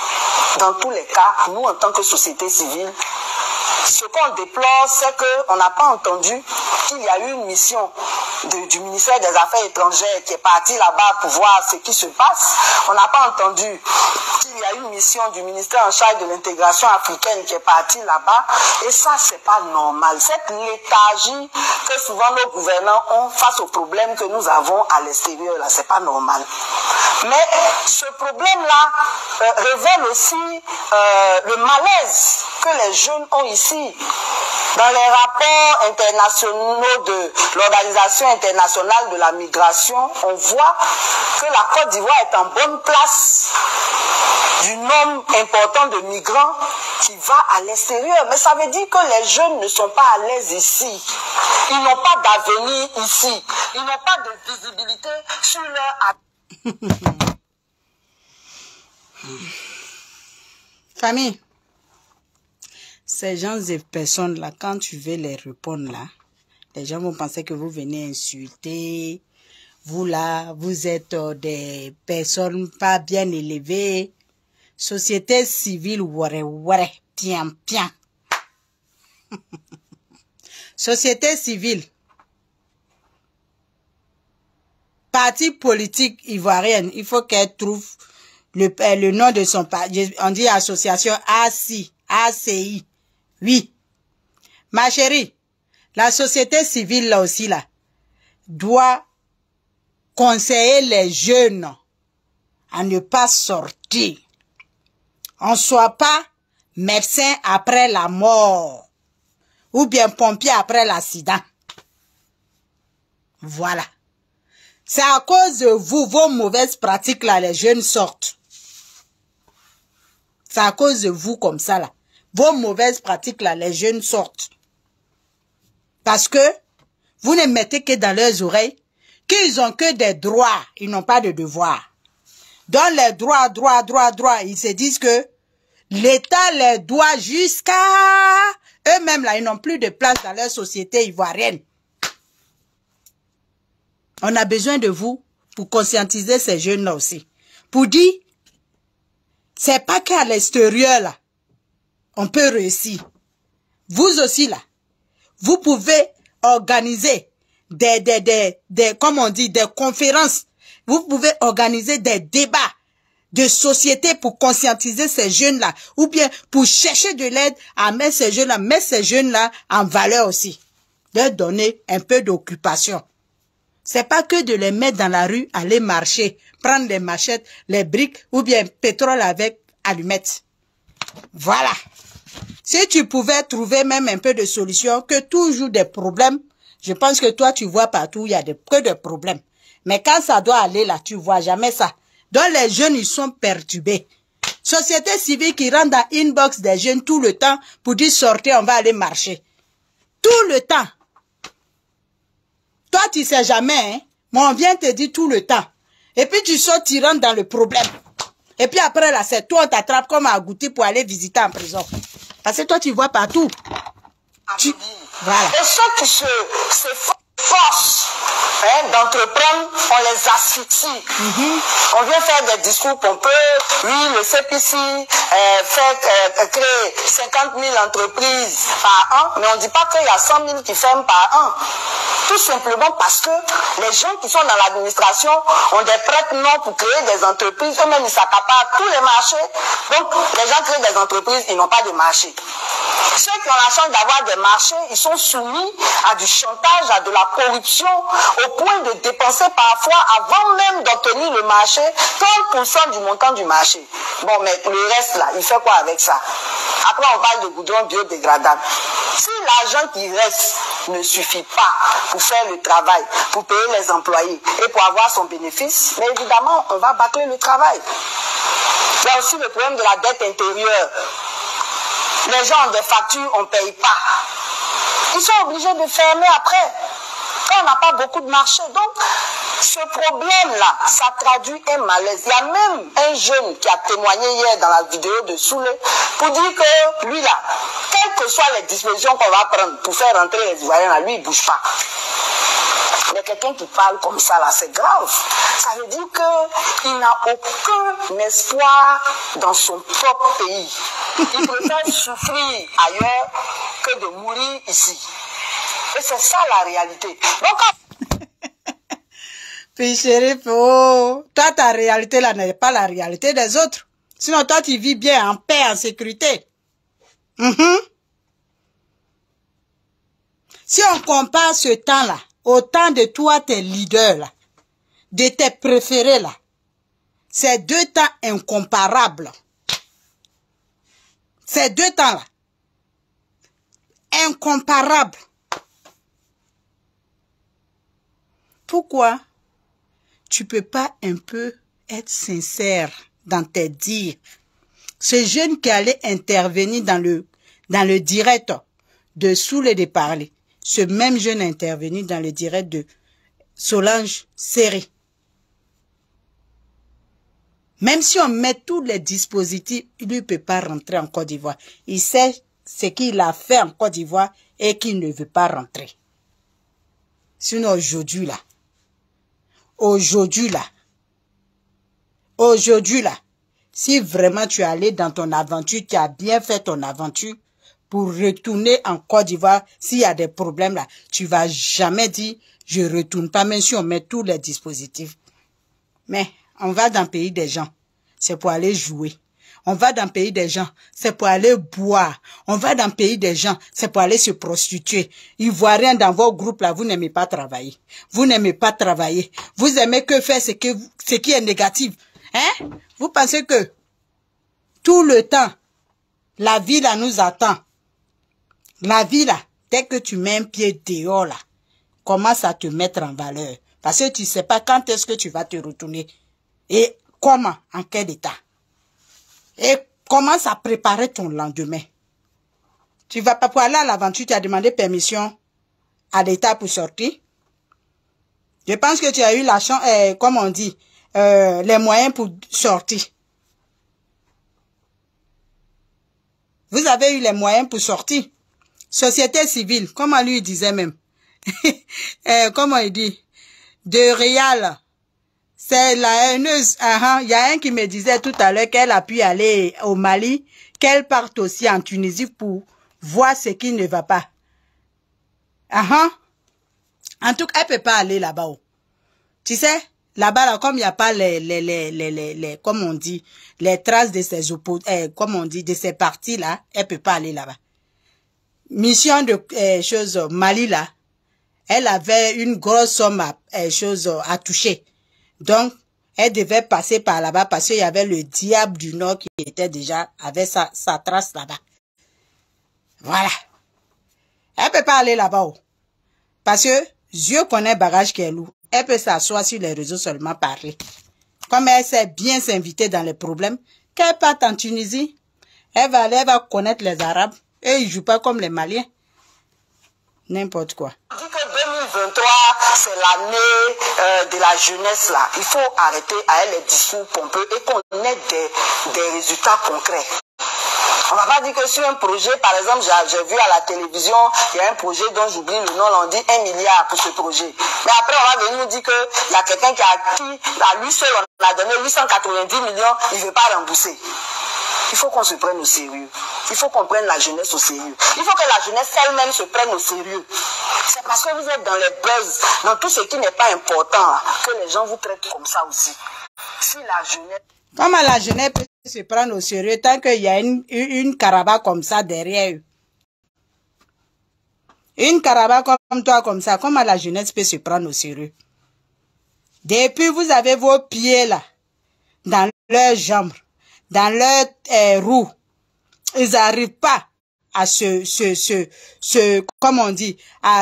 cas, nous en tant que société civile, ce qu'on déplore, c'est qu'on n'a pas entendu qu'il y a eu une mission du ministère des Affaires étrangères qui est partie là-bas pour voir ce qui se passe. On n'a pas entendu qu'il y a une mission du ministère en charge de l'intégration africaine qui est partie là-bas. Et ça, c'est pas normal. Cette léthargie que souvent nos gouvernants ont face aux problèmes que nous avons à l'extérieur, là, c'est pas normal. Mais ce problème-là révèle aussi le malaise que les jeunes ont ici. Dans les rapports internationaux de l'Organisation internationale de la migration, on voit que la Côte d'Ivoire est en bonne place du nombre important de migrants qui va à l'extérieur. Mais ça veut dire que les jeunes ne sont pas à l'aise ici. Ils n'ont pas d'avenir ici. Ils n'ont pas de visibilité sur leur... Famille, ces gens et personnes-là, quand tu veux les répondre là, les gens vont penser que vous venez insulter. Vous là, vous êtes des personnes pas bien élevées. Société civile, ouare, pian. Société civile. Parti politique ivoirienne, il faut qu'elle trouve le nom de son parti. On dit association ACI. Oui. Ma chérie, la société civile là aussi là, doit conseiller les jeunes à ne pas sortir. On ne soit pas médecin après la mort ou bien pompier après l'accident. Voilà. C'est à cause de vous, vos mauvaises pratiques là, les jeunes sortent. C'est à cause de vous comme ça là. Vos mauvaises pratiques là, les jeunes sortent. Parce que vous ne mettez que dans leurs oreilles qu'ils ont que des droits, ils n'ont pas de devoirs. Dans les droits, ils se disent que l'État les doit jusqu'à eux-mêmes là, ils n'ont plus de place dans leur société ivoirienne. On a besoin de vous pour conscientiser ces jeunes-là aussi. Pour dire, c'est pas qu'à l'extérieur là, on peut réussir. Vous aussi là, vous pouvez organiser comme on dit, des conférences. Vous pouvez organiser des débats de société pour conscientiser ces jeunes-là. Ou bien pour chercher de l'aide à mettre ces jeunes-là en valeur aussi. Leur donner un peu d'occupation. C'est pas que de les mettre dans la rue, aller marcher, prendre les machettes, les briques ou bien pétrole avec allumettes. Voilà. Si tu pouvais trouver même un peu de solution, que toujours des problèmes, je pense que toi tu vois partout, il y a que des problèmes. Mais quand ça doit aller là, tu vois jamais ça. Donc les jeunes, ils sont perturbés. Société civile qui rentre dans inbox des jeunes tout le temps pour dire sortez, on va aller marcher. Tout le temps. Toi, tu sais jamais, hein. Moi, on vient te dire tout le temps. Et puis, tu sors, tu rentres dans le problème. Et puis après, là, c'est toi, on t'attrape comme à goûter pour aller visiter en prison. Parce que toi, tu vois partout. Voilà. Et ceux qui s'efforcent d'entreprendre, on les asphyxie. On vient faire des discours pompeux. Oui, le CPC fait créer 50 000 entreprises par an, mais on ne dit pas qu'il y a 100 000 qui ferment par an. Tout simplement parce que les gens qui sont dans l'administration ont des prête-noms pour créer des entreprises. Eux-mêmes, ils s'accaparent tous les marchés. Donc, les gens créent des entreprises, ils n'ont pas de marché. Ceux qui ont la chance d'avoir des marchés, ils sont soumis à du chantage, à de la corruption, au point de dépenser parfois, avant même d'obtenir le marché, 30% du montant du marché. Bon, mais le reste là, il fait quoi avec ça? Après, on parle de goudron biodégradable. Si l'argent qui reste ne suffit pas pour faire le travail, pour payer les employés et pour avoir son bénéfice, mais évidemment, on va bâcler le travail. Il y a aussi le problème de la dette intérieure. Les gens ont des factures, on ne paye pas. Ils sont obligés de fermer après, quand on n'a pas beaucoup de marché. Donc, ce problème-là, ça traduit un malaise. Il y a même un jeune qui a témoigné hier dans la vidéo de Soule pour dire que lui là, quelles que soient les dispositions qu'on va prendre pour faire rentrer les Ivoiriens là, lui il ne bouge pas. Mais quelqu'un qui parle comme ça là, c'est grave. Ça veut dire qu'il n'a aucun espoir dans son propre pays. Il préfère souffrir ailleurs que de mourir ici. Et c'est ça la réalité. Donc, puis chérie, oh, toi ta réalité là n'est pas la réalité des autres. Sinon toi tu vis bien en paix, en sécurité. Si on compare ce temps-là au temps de toi, tes leaders là, de tes préférés là, c'est deux temps incomparables. Ces deux temps-là, incomparables. Pourquoi tu peux pas un peu être sincère dans tes dires? Ce jeune qui allait intervenir dans le direct de Soule de parler, ce même jeune a intervenu dans le direct de Solange Seri. Même si on met tous les dispositifs, il ne peut pas rentrer en Côte d'Ivoire. Il sait ce qu'il a fait en Côte d'Ivoire et qu'il ne veut pas rentrer. Sinon aujourd'hui là, si vraiment tu es allé dans ton aventure, tu as bien fait ton aventure pour retourner en Côte d'Ivoire, s'il y a des problèmes là, tu vas jamais dire je retourne pas, même si on met tous les dispositifs. Mais on va dans le pays des gens, c'est pour aller jouer. On va dans le pays des gens, c'est pour aller boire. On va dans le pays des gens, c'est pour aller se prostituer. Ivoiriens dans vos groupes là, vous n'aimez pas travailler. Vous n'aimez pas travailler. Vous aimez que faire ce qui est négatif. Hein? Vous pensez que tout le temps, la vie là nous attend. La vie là, dès que tu mets un pied dehors là, commence à te mettre en valeur. Parce que tu ne sais pas quand est-ce que tu vas te retourner. Et comment, en quel état. Et commence à préparer ton lendemain. Tu vas pas pour aller à l'aventure, tu as demandé permission à l'État pour sortir. Je pense que tu as eu la chance, comme on dit, les moyens pour sortir. Vous avez eu les moyens pour sortir. Société civile, comme on lui disait même. Comment il dit? De Réal. C'est la haineuse. Il y a un qui me disait tout à l'heure qu'elle a pu aller au Mali, qu'elle parte aussi en Tunisie pour voir ce qui ne va pas. En tout cas, elle peut pas aller là-bas. Tu sais, là-bas, là, comme il n'y a pas comme on dit, les traces de ces comme on dit, de ces partis-là, elle peut pas aller là-bas. Mission de Mali, là, elle avait une grosse somme à toucher. Donc, elle devait passer par là-bas parce qu'il y avait le diable du Nord qui était déjà, avait sa trace là-bas. Voilà. Elle peut pas aller là-bas. Parce que Dieu connaît bagage qui est lourd. Elle peut s'asseoir sur les réseaux seulement parler. Comme elle sait bien s'inviter dans les problèmes, qu'elle parte en Tunisie, elle va connaître les Arabes. Et ils ne jouent pas comme les Maliens. N'importe quoi. On dit que 2023, c'est l'année de la jeunesse là. Il faut arrêter avec les discours pompeux et qu'on ait des résultats concrets. On va pas dire que sur un projet, par exemple, j'ai vu à la télévision, il y a un projet dont j'oublie le nom, on dit 1 milliard pour ce projet. Mais après, on va venir nous dire qu'il y a quelqu'un qui a lui seul, on a donné 890 millions, il ne veut pas rembourser. Il faut qu'on se prenne au sérieux. Il faut qu'on prenne la jeunesse au sérieux. Il faut que la jeunesse elle-même se prenne au sérieux. C'est parce que vous êtes dans les buzz, dans tout ce qui n'est pas important, que les gens vous traitent comme ça aussi. Si la jeunesse... Comment la jeunesse peut se prendre au sérieux tant qu'il y a une caravane comme ça derrière eux? Une caravane comme toi, comme ça, comment la jeunesse peut se prendre au sérieux? Depuis, vous avez vos pieds là, dans leurs jambes, dans leurs roues. Ils n'arrivent pas à comment on dit,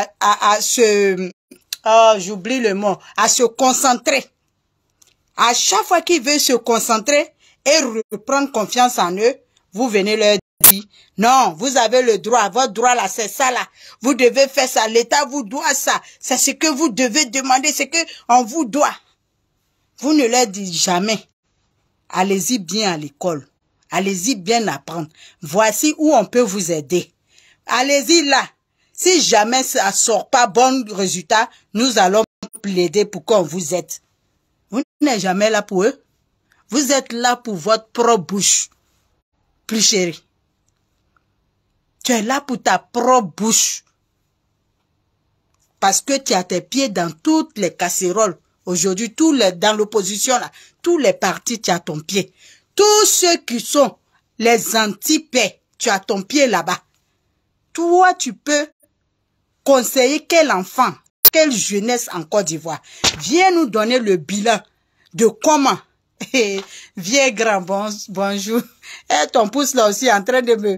j'oublie le mot, à se concentrer. À chaque fois qu'ils veulent se concentrer et reprendre confiance en eux, vous venez leur dire, non, vous avez le droit, votre droit là, c'est ça là. Vous devez faire ça, l'État vous doit ça. C'est ce que vous devez demander, c'est que on vous doit. Vous ne leur dites jamais, allez-y bien à l'école. Allez-y bien apprendre. Voici où on peut vous aider. Allez-y là. Si jamais ça ne sort pas bon résultat, nous allons plaider pour qu'on vous aide. Vous n'êtes jamais là pour eux. Vous êtes là pour votre propre bouche. Plus chérie. Tu es là pour ta propre bouche. Parce que tu as tes pieds dans toutes les casseroles. Aujourd'hui, dans l'opposition, là, tous les partis, tu as ton pied. Tous ceux qui sont les anti-paix, tu as ton pied là-bas. Toi, tu peux conseiller quel enfant, quelle jeunesse en Côte d'Ivoire. Viens nous donner le bilan de comment. Viens grand, bonjour. Et ton pouce là aussi en train de me...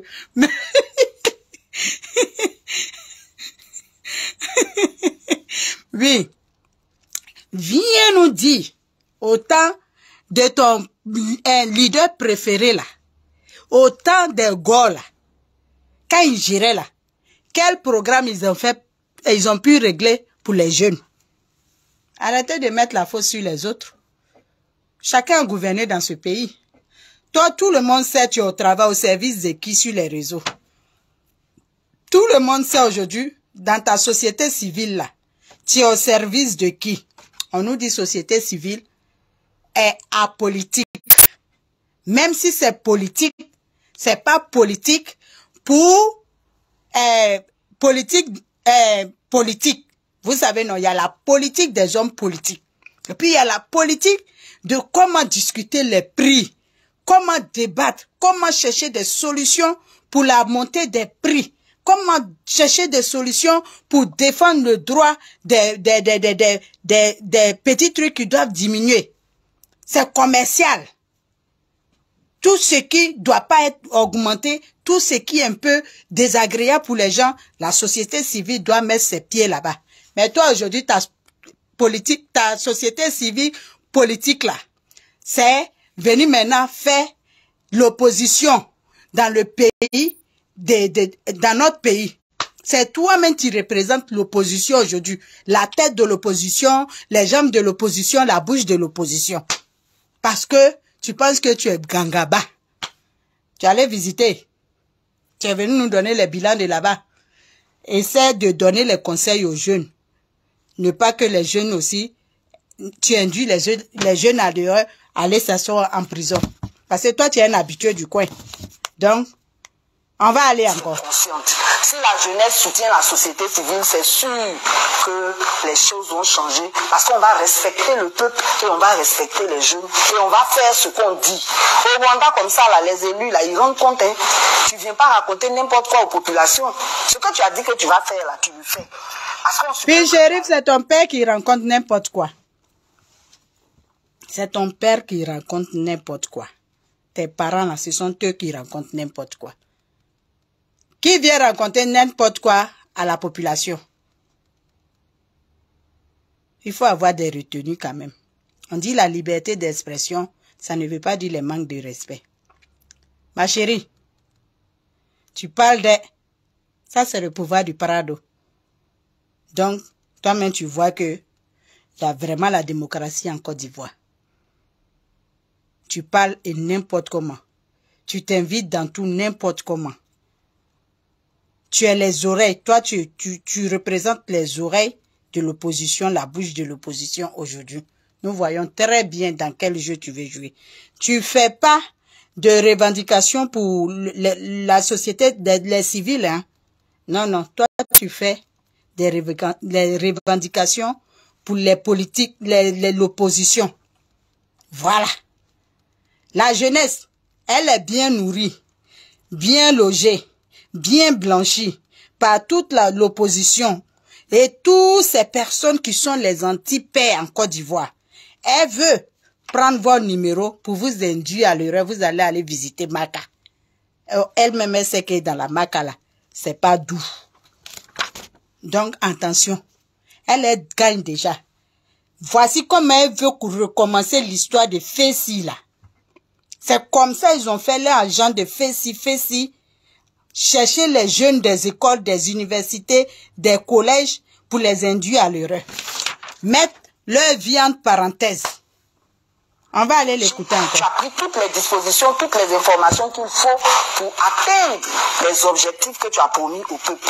Oui. Viens nous dire, autant de ton leader préféré là, autant de gars là, quand ils géraient là, quel programme ils ont fait, ils ont pu régler pour les jeunes. Arrêtez de mettre la faute sur les autres. Chacun a gouverné dans ce pays. Toi, tout le monde sait tu es au travail, au service de qui sur les réseaux. Tout le monde sait aujourd'hui, dans ta société civile là, tu es au service de qui? On nous dit société civile est apolitique. Même si c'est politique, c'est pas politique pour politique. Vous savez, non, il y a la politique des hommes politiques. Et puis il y a la politique de comment discuter les prix, comment débattre, comment chercher des solutions pour la montée des prix. Comment chercher des solutions pour défendre le droit des petits trucs qui doivent diminuer. C'est commercial. Tout ce qui doit pas être augmenté, tout ce qui est un peu désagréable pour les gens, la société civile doit mettre ses pieds là-bas. Mais toi, aujourd'hui, ta société civile politique là, c'est venir maintenant faire l'opposition dans le pays, dans notre pays. C'est toi-même qui représente l'opposition aujourd'hui. La tête de l'opposition, les jambes de l'opposition, la bouche de l'opposition. Parce que tu penses que tu es Gangaba. Tu allais visiter. Tu es venu nous donner les bilans de là-bas. Essaie de donner les conseils aux jeunes. Ne pas que les jeunes aussi, tu induis les jeunes à dehors, aller s'asseoir en prison. Parce que toi, tu es un habitué du coin. Donc, on va aller encore. Si la jeunesse soutient la société civile, c'est sûr que les choses vont changer parce qu'on va respecter le peuple et on va respecter les jeunes et on va faire ce qu'on dit. Au Rwanda, comme ça, là, les élus, là, ils rendent compte. Hein, tu viens pas raconter n'importe quoi aux populations. Ce que tu as dit que tu vas faire, là, tu le fais. Puis, Chérif, c'est ton père qui raconte n'importe quoi. C'est ton père qui raconte n'importe quoi. Tes parents, là, ce sont eux qui racontent n'importe quoi. Qui vient raconter n'importe quoi à la population? Il faut avoir des retenues quand même. On dit la liberté d'expression, ça ne veut pas dire le manque de respect. Ma chérie, tu parles de... Ça, c'est le pouvoir du Parado. Donc, toi-même, tu vois que il y a vraiment la démocratie en Côte d'Ivoire. Tu parles et n'importe comment. Tu t'invites dans tout n'importe comment. Tu as les oreilles. Toi, tu représentes les oreilles de l'opposition, la bouche de l'opposition aujourd'hui. Nous voyons très bien dans quel jeu tu veux jouer. Tu fais pas de revendications pour la société des civils. Hein. Non, non, toi, tu fais des revendications pour les politiques, l'opposition. Voilà. La jeunesse, elle est bien nourrie, bien logée, bien blanchie par toute l'opposition et toutes ces personnes qui sont les anti-paix en Côte d'Ivoire. Elle veut prendre vos numéros pour vous induire à l'erreur. Vous allez aller visiter Maka. Elle-même, elle sait que dans la Maka, là, c'est pas doux. Donc, attention. Elle gagne déjà. Voici comment elle veut recommencer l'histoire de Fessi, là. C'est comme ça ils ont fait leur agent de Fessi. Chercher les jeunes des écoles, des universités, des collèges pour les induire à l'erreur. Mettre leur vie entre parenthèses. On va aller l'écouter encore. Tu as pris toutes les dispositions, toutes les informations qu'il faut pour atteindre les objectifs que tu as promis au peuple.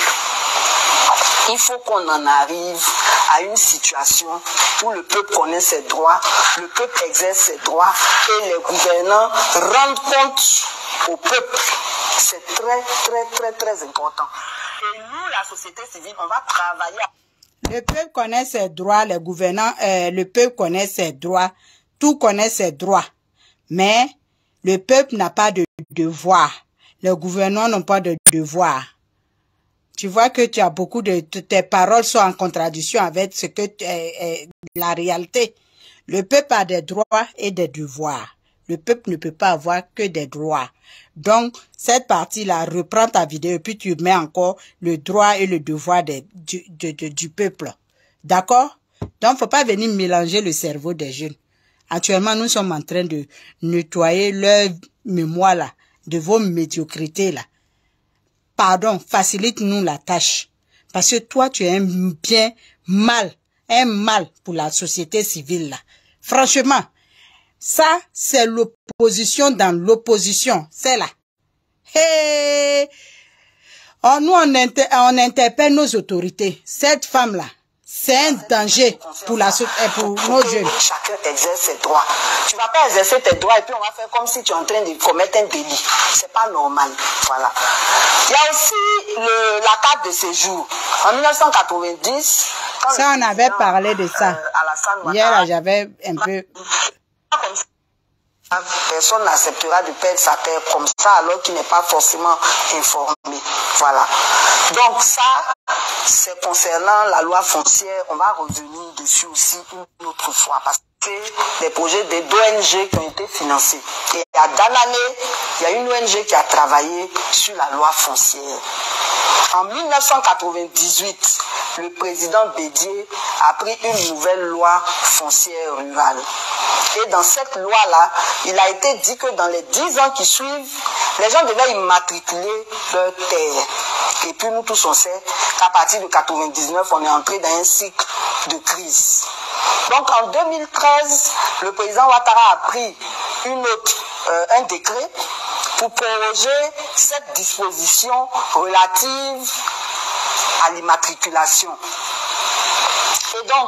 Il faut qu'on en arrive à une situation où le peuple connaît ses droits, le peuple exerce ses droits et les gouvernants rendent compte au peuple. C'est très important. Et nous, la société civile, on va travailler. Le peuple connaît ses droits, les gouvernants, le peuple connaît ses droits, tout connaît ses droits. Mais le peuple n'a pas de devoir. Les gouvernants n'ont pas de devoir. Tu vois que tu as beaucoup de tes paroles sont en contradiction avec ce que la réalité. Le peuple a des droits et des devoirs. Le peuple ne peut pas avoir que des droits. Donc, cette partie-là, reprends ta vidéo et puis tu mets encore le droit et le devoir du peuple. D'accord? Donc, faut pas venir mélanger le cerveau des jeunes. Actuellement, nous sommes en train de nettoyer leur mémoire là, de vos médiocrités là. Pardon, facilite-nous la tâche. Parce que toi, tu es un mal pour la société civile là. Franchement, ça, c'est l'opposition dans l'opposition. C'est là. Hey! Oh, nous, on interpelle nos autorités. Cette femme-là, c'est un danger pour nos jeunes. Chacun exerce ses droits. Tu ne vas pas exercer tes droits et puis on va faire comme si tu es en train de commettre un délit. C'est pas normal. Voilà. Il y a aussi la carte de séjour. En 1990... Ça, on avait parlé de ça. Hier, j'avais un peu... Personne n'acceptera de perdre sa terre comme ça alors qu'il n'est pas forcément informé. Voilà. Donc ça, c'est concernant la loi foncière. On va revenir dessus aussi une autre fois parce que c'est des projets d'ONG qui ont été financés. Et à Danané, il y a une ONG qui a travaillé sur la loi foncière. En 1998, le président Bédié a pris une nouvelle loi foncière rurale. Et dans cette loi-là, il a été dit que dans les 10 ans qui suivent, les gens devaient immatriculer leur terre. Et puis nous tous on sait qu'à partir de 1999, on est entré dans un cycle de crise. Donc en 2013, le président Ouattara a pris un décret pour proroger cette disposition relative à l'immatriculation. Et donc,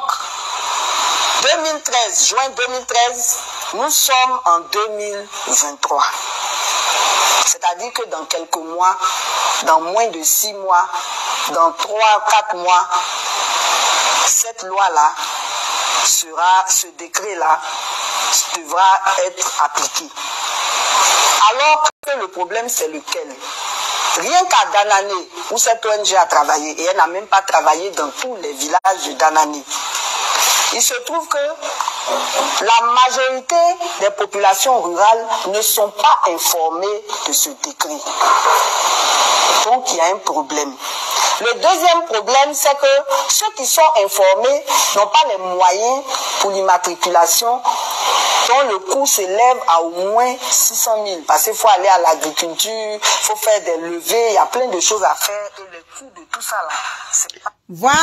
2013, juin 2013, nous sommes en 2023. C'est-à-dire que dans quelques mois, dans moins de 6 mois, dans 3-4 mois, cette loi-là ce décret-là devra être appliqué. Alors que le problème, c'est lequel? Rien qu'à Danané, où cette ONG a travaillé, et elle n'a même pas travaillé dans tous les villages de Danané. Il se trouve que la majorité des populations rurales ne sont pas informées de ce décret. Donc il y a un problème. Le deuxième problème, c'est que ceux qui sont informés n'ont pas les moyens pour l'immatriculation, dont le coût s'élève à au moins 600 000. Parce qu'il faut aller à l'agriculture, il faut faire des levées, il y a plein de choses à faire. Et le coût de tout ça, là, c'est pas...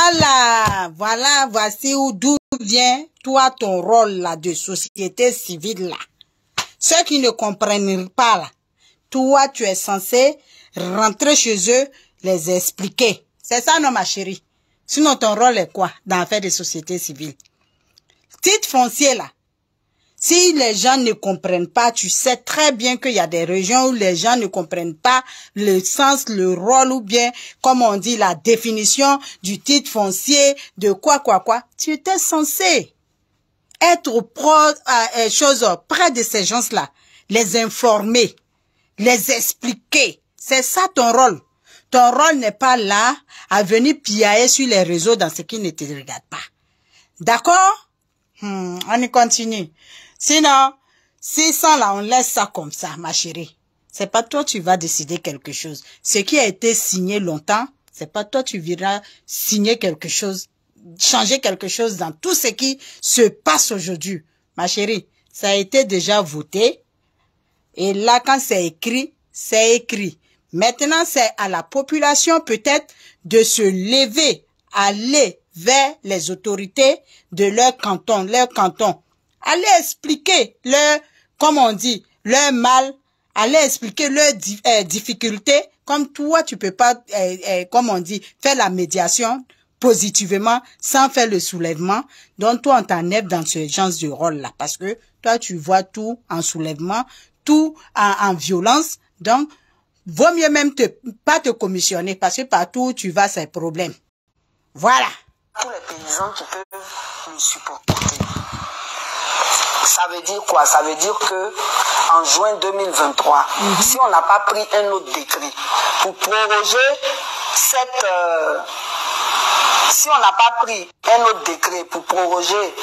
Voici d'où vient, toi, ton rôle là de société civile là. Ceux qui ne comprennent pas là, toi, tu es censé rentrer chez eux, les expliquer. C'est ça, non, ma chérie? Sinon, ton rôle est quoi dans l'affaire de société civile? Titre foncier là, Si les gens ne comprennent pas, tu sais très bien qu'il y a des régions où les gens ne comprennent pas le sens, le rôle ou bien, comme on dit, la définition du titre foncier, de quoi. Tu étais censé être près de ces gens-là, les informer, les expliquer. C'est ça ton rôle. Ton rôle n'est pas là à venir piailler sur les réseaux dans ce qui ne te regarde pas. D'accord? On y continue. Sinon, si ça là, on laisse ça comme ça, ma chérie. C'est pas toi tu vas décider quelque chose. Ce qui a été signé longtemps, c'est pas toi tu viendras signer quelque chose, changer quelque chose dans tout ce qui se passe aujourd'hui. Ma chérie, ça a été déjà voté. Et là, quand c'est écrit, c'est écrit. Maintenant, c'est à la population peut-être de se lever, aller vers les autorités de leur canton. Allez expliquer leur, comme on dit, leur mal, allez expliquer leurs difficultés, comme toi, tu peux pas, comme on dit, faire la médiation positivement, sans faire le soulèvement. Donc, toi, on t'enlève dans ce genre de rôle-là, parce que toi, tu vois tout en soulèvement, tout en violence. Donc, vaut mieux même pas te commissionner, parce que partout où tu vas, c'est problème. Voilà. Tous les paysans qui peuvent nous supporter. Ça veut dire quoi? Ça veut dire que en juin 2023, si on n'a pas pris un autre décret pour proroger cette... si on n'a pas pris un autre décret pour proroger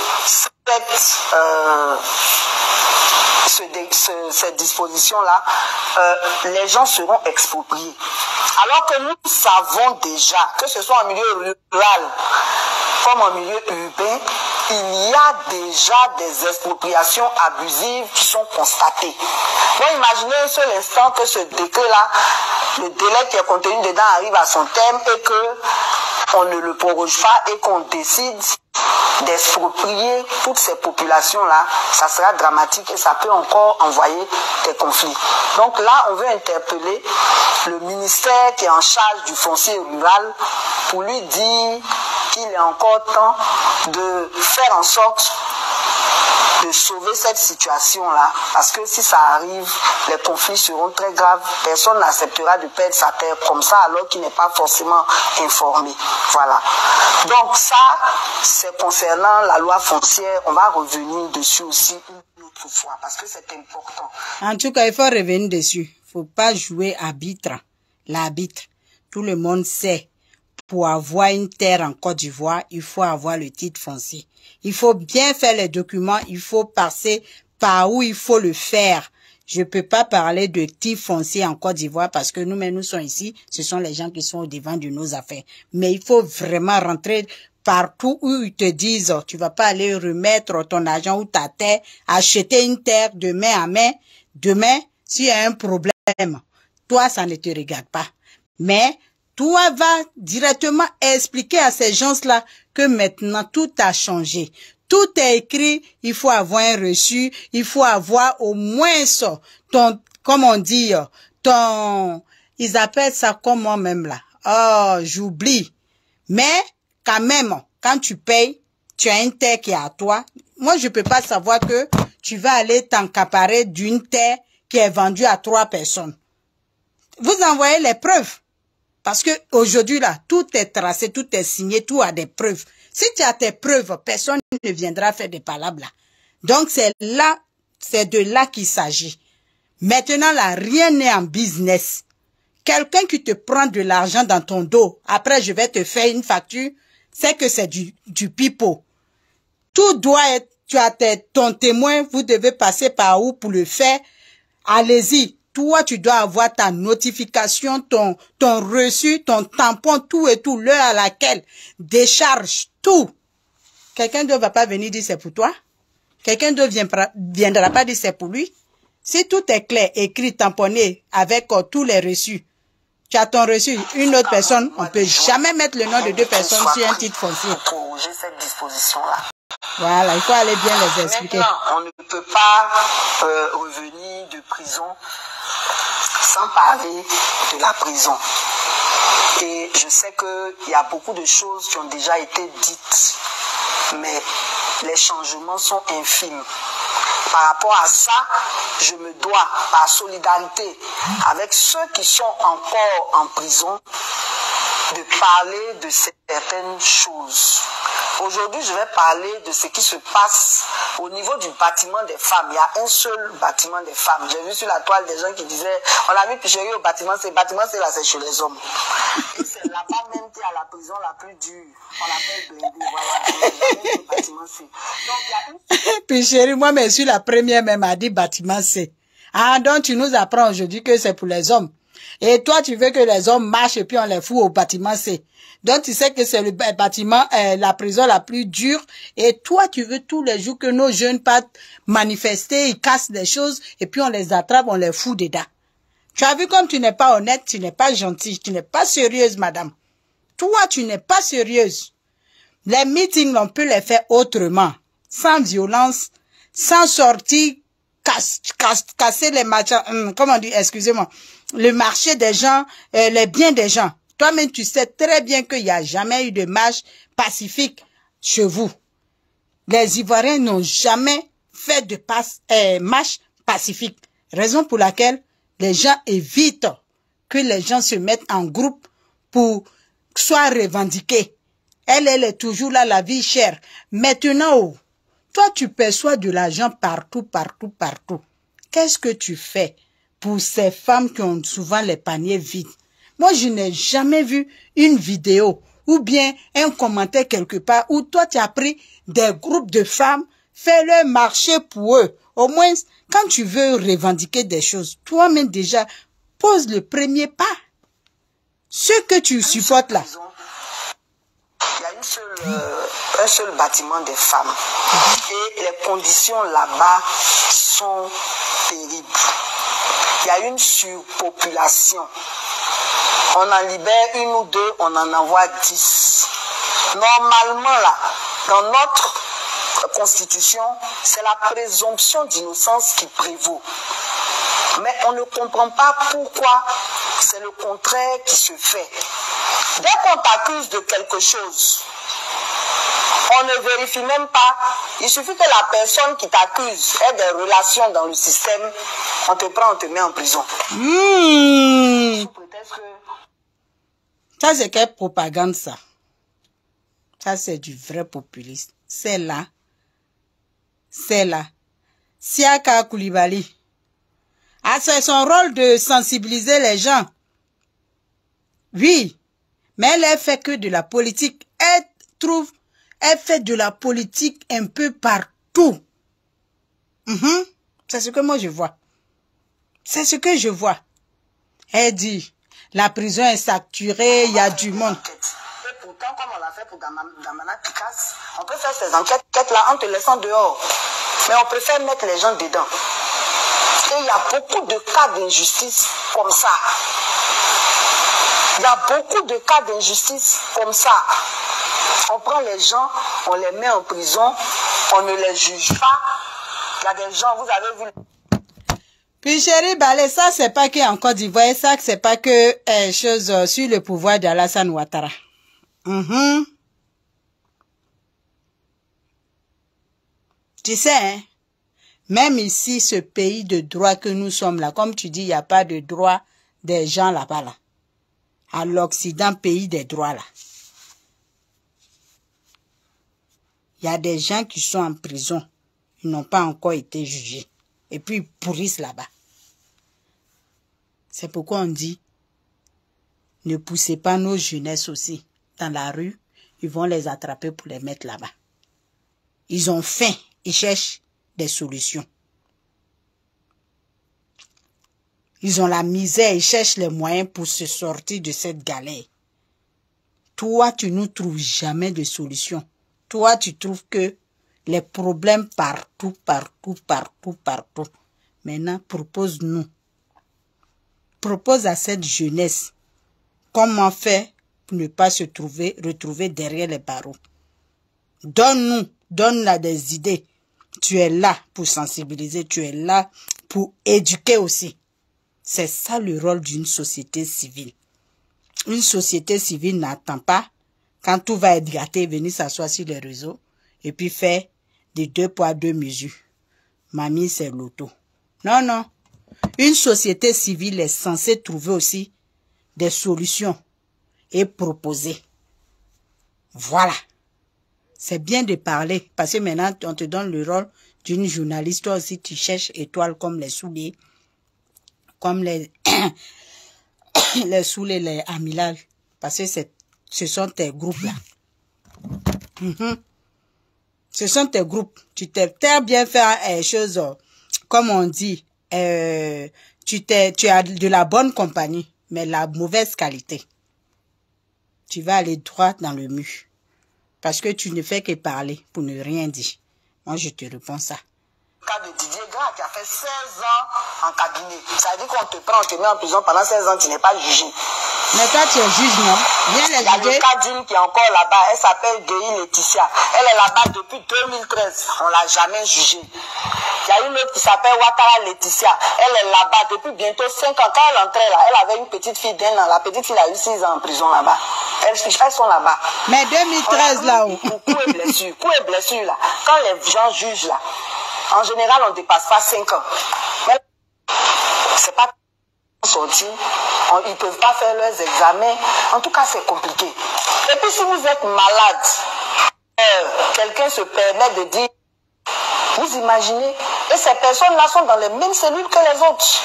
cette disposition-là, les gens seront expropriés. Alors que nous savons déjà, que ce soit en milieu rural comme en milieu urbain, il y a déjà des expropriations abusives qui sont constatées. Donc imaginez sur l'instant que ce décret-là, le délai qui est contenu dedans arrive à son terme et qu'on ne le proroge pas et qu'on décide d'exproprier toutes ces populations-là, ça sera dramatique et ça peut encore envoyer des conflits. Donc là, on veut interpeller le ministère qui est en charge du foncier rural pour lui dire qu'il est encore temps de faire en sorte de sauver cette situation-là, parce que si ça arrive, les conflits seront très graves. Personne n'acceptera de perdre sa terre comme ça, alors qu'il n'est pas forcément informé. Voilà. Donc ça, c'est concernant la loi foncière. On va revenir dessus aussi une autre fois, parce que c'est important. En tout cas, il faut revenir dessus. Il ne faut pas jouer arbitre. L'arbitre, tout le monde sait. Pour avoir une terre en Côte d'Ivoire, il faut avoir le titre foncier. Il faut bien faire les documents, il faut passer par où il faut le faire. Je peux pas parler de titre foncier en Côte d'Ivoire parce que nous-mêmes, nous sommes ici, ce sont les gens qui sont au devant de nos affaires. Mais il faut vraiment rentrer partout où ils te disent, tu vas pas aller remettre ton argent ou ta terre, acheter une terre de main à main. Demain, s'il y a un problème, toi, ça ne te regarde pas. Mais toi, va directement expliquer à ces gens-là que maintenant, tout a changé. Tout est écrit, il faut avoir un reçu, il faut avoir au moins ça, comme on dit, ils appellent ça comment même là. Oh, j'oublie. Mais, quand même, quand tu payes, tu as une terre qui est à toi. Moi, je peux pas savoir que tu vas aller t'encaparer d'une terre qui est vendue à 3 personnes. Vous envoyez les preuves. Parce que aujourd'hui là, tout est tracé, tout est signé, tout a des preuves. Si tu as tes preuves, personne ne viendra faire des palabres là. Donc c'est de là qu'il s'agit. Maintenant là, rien n'est en business. Quelqu'un qui te prend de l'argent dans ton dos, après je vais te faire une facture, c'est que c'est du pipeau. Tout doit être, tu as ton témoin, vous devez passer par où pour le faire. Allez-y. Toi, tu dois avoir ta notification, ton reçu, ton tampon, tout et tout, l'heure à laquelle, décharge, tout. Quelqu'un ne va pas venir dire c'est pour toi. Quelqu'un ne viendra pas dire c'est pour lui. Si tout est clair, écrit, tamponné, avec tous les reçus, tu as ton reçu, une autre personne, on ne peut jamais mettre le nom de 2 personnes sur un titre foncier. J'ai cette disposition-là. Voilà, il faut aller bien les expliquer. Maintenant, on ne peut pas revenir de prison sans parler de la prison. Et je sais qu'il y a beaucoup de choses qui ont déjà été dites, mais les changements sont infimes. Par rapport à ça, je me dois, par solidarité avec ceux qui sont encore en prison, de parler de certaines choses. Aujourd'hui, je vais parler de ce qui se passe au niveau du bâtiment des femmes. Il y a un seul bâtiment des femmes. J'ai vu sur la toile des gens qui disaient, on a mis Picherie au bâtiment, c'est là, c'est chez les hommes. Et c'est là-bas même qu'il y a la prison la plus dure. On l'appelle blindé, voilà. Le bâtiment C. Donc, il y a une... Picherie, moi, mais sur la première même a dit bâtiment C. Ah, donc tu nous apprends aujourd'hui que c'est pour les hommes. Et toi, tu veux que les hommes marchent et puis on les fout au bâtiment C. Donc, tu sais que c'est le bâtiment, la prison la plus dure. Et toi, tu veux tous les jours que nos jeunes partent manifester, ils cassent des choses et puis on les attrape, on les fout dedans. Tu as vu comme tu n'es pas honnête, tu n'es pas gentille, tu n'es pas sérieuse, madame. Toi, tu n'es pas sérieuse. Les meetings, on peut les faire autrement, sans violence, sans sortir, casser les marchands, comment on dit, excusez-moi, le marché des gens, les biens des gens. Toi-même, tu sais très bien qu'il n'y a jamais eu de marche pacifique chez vous. Les Ivoiriens n'ont jamais fait de marche pacifique. Raison pour laquelle les gens évitent que les gens se mettent en groupe pour soit revendiquer. Elle est toujours là, la vie chère. Maintenant, toi, tu perçois de l'argent partout, partout, partout. Qu'est-ce que tu fais pour ces femmes qui ont souvent les paniers vides? Moi, je n'ai jamais vu une vidéo ou bien un commentaire quelque part où toi, tu as pris des groupes de femmes, fais-le marcher pour eux. Au moins, quand tu veux revendiquer des choses, toi-même déjà, pose le premier pas. Ce que tu supportes là. Il y a un seul bâtiment des femmes. Et les conditions là-bas sont terribles. Il y a une surpopulation. On en libère une ou deux, on en envoie 10. Normalement, là, dans notre constitution, c'est la présomption d'innocence qui prévaut. Mais on ne comprend pas pourquoi c'est le contraire qui se fait. Dès qu'on t'accuse de quelque chose, on ne vérifie même pas. Il suffit que la personne qui t'accuse ait des relations dans le système, on te prend, on te met en prison. Ça, c'est quelle propagande, ça? Ça, c'est du vrai populisme. C'est là. C'est là. Siaka Koulibaly. Ah, c'est son rôle de sensibiliser les gens. Oui. Mais elle ne fait que de la politique. Elle fait de la politique un peu partout. C'est ce que moi je vois. C'est ce que je vois. Elle dit, la prison est saturée, il y a du monde. Et pourtant, comme on l'a fait pour Damana Picasse, on peut faire ces enquêtes-là en te laissant dehors. Mais on préfère mettre les gens dedans. Et il y a beaucoup de cas d'injustice comme ça. Il y a beaucoup de cas d'injustice comme ça. On prend les gens, on les met en prison, on ne les juge pas. Il y a des gens, vous avez vu... Puis chérie Balé, ça c'est pas que en Côte d'Ivoire, ça c'est pas que chose sur le pouvoir d'Alassane Ouattara. Tu sais, hein, même ici, ce pays de droit que nous sommes là, comme tu dis, il n'y a pas de droit des gens là-bas là. À l'Occident, pays des droits là. Il y a des gens qui sont en prison, ils n'ont pas encore été jugés. Et puis, ils pourrissent là-bas. C'est pourquoi on dit, ne poussez pas nos jeunesses aussi dans la rue. Ils vont les attraper pour les mettre là-bas. Ils ont faim. Ils cherchent des solutions. Ils ont la misère. Ils cherchent les moyens pour se sortir de cette galère. Toi, tu ne trouves jamais de solution. Toi, tu trouves que les problèmes partout, partout, partout, partout. Maintenant, propose-nous. Propose à cette jeunesse comment faire pour ne pas se retrouver derrière les barreaux. Donne-nous, donne-la des idées. Tu es là pour sensibiliser, tu es là pour éduquer aussi. C'est ça le rôle d'une société civile. Une société civile n'attend pas quand tout va être gâté, venir s'asseoir sur les réseaux et puis faire des 2 poids 2 mesures. mamie, c'est l'auto. Non, non. Une société civile est censée trouver aussi des solutions et proposer. Voilà. C'est bien de parler, parce que maintenant, on te donne le rôle d'une journaliste. Toi aussi, tu cherches étoiles comme les souliers, comme les, les souliers, les amylales. Parce que ce sont tes groupes-là. Ce sont tes groupes. Tu t'es très bien fait les choses, comme on dit, tu as de la bonne compagnie, mais la mauvaise qualité. Tu vas aller droit dans le mur. Parce que tu ne fais que parler pour ne rien dire. Moi, je te réponds ça. Le cas de Didier Grand qui a fait 16 ans en cabinet. Ça veut dire qu'on te prend, on te met en prison pendant 16 ans, tu n'es pas jugé. Mais toi, tu es juge, non? Viens les juger. Il y a le cas d'une qui est encore là-bas. Elle s'appelle Guéhi Laetitia. Elle est là-bas depuis 2013. On ne l'a jamais jugée. Il y a une autre qui s'appelle Ouattara Laetitia. Elle est là-bas depuis bientôt 5 ans. Quand elle entrait là, elle avait une petite fille d'1 an. La petite fille a eu 6 ans en prison là-bas. Elles sont là-bas. Mais 2013 là-haut. Coup et blessure là. Quand les gens jugent là, en général, on ne dépasse pas 5 ans. Mais c'est pas sorti. Ils ne peuvent pas faire leurs examens. En tout cas, c'est compliqué. Et puis, si vous êtes malade, quelqu'un se permet de dire, vous imaginez, et ces personnes-là sont dans les mêmes cellules que les autres.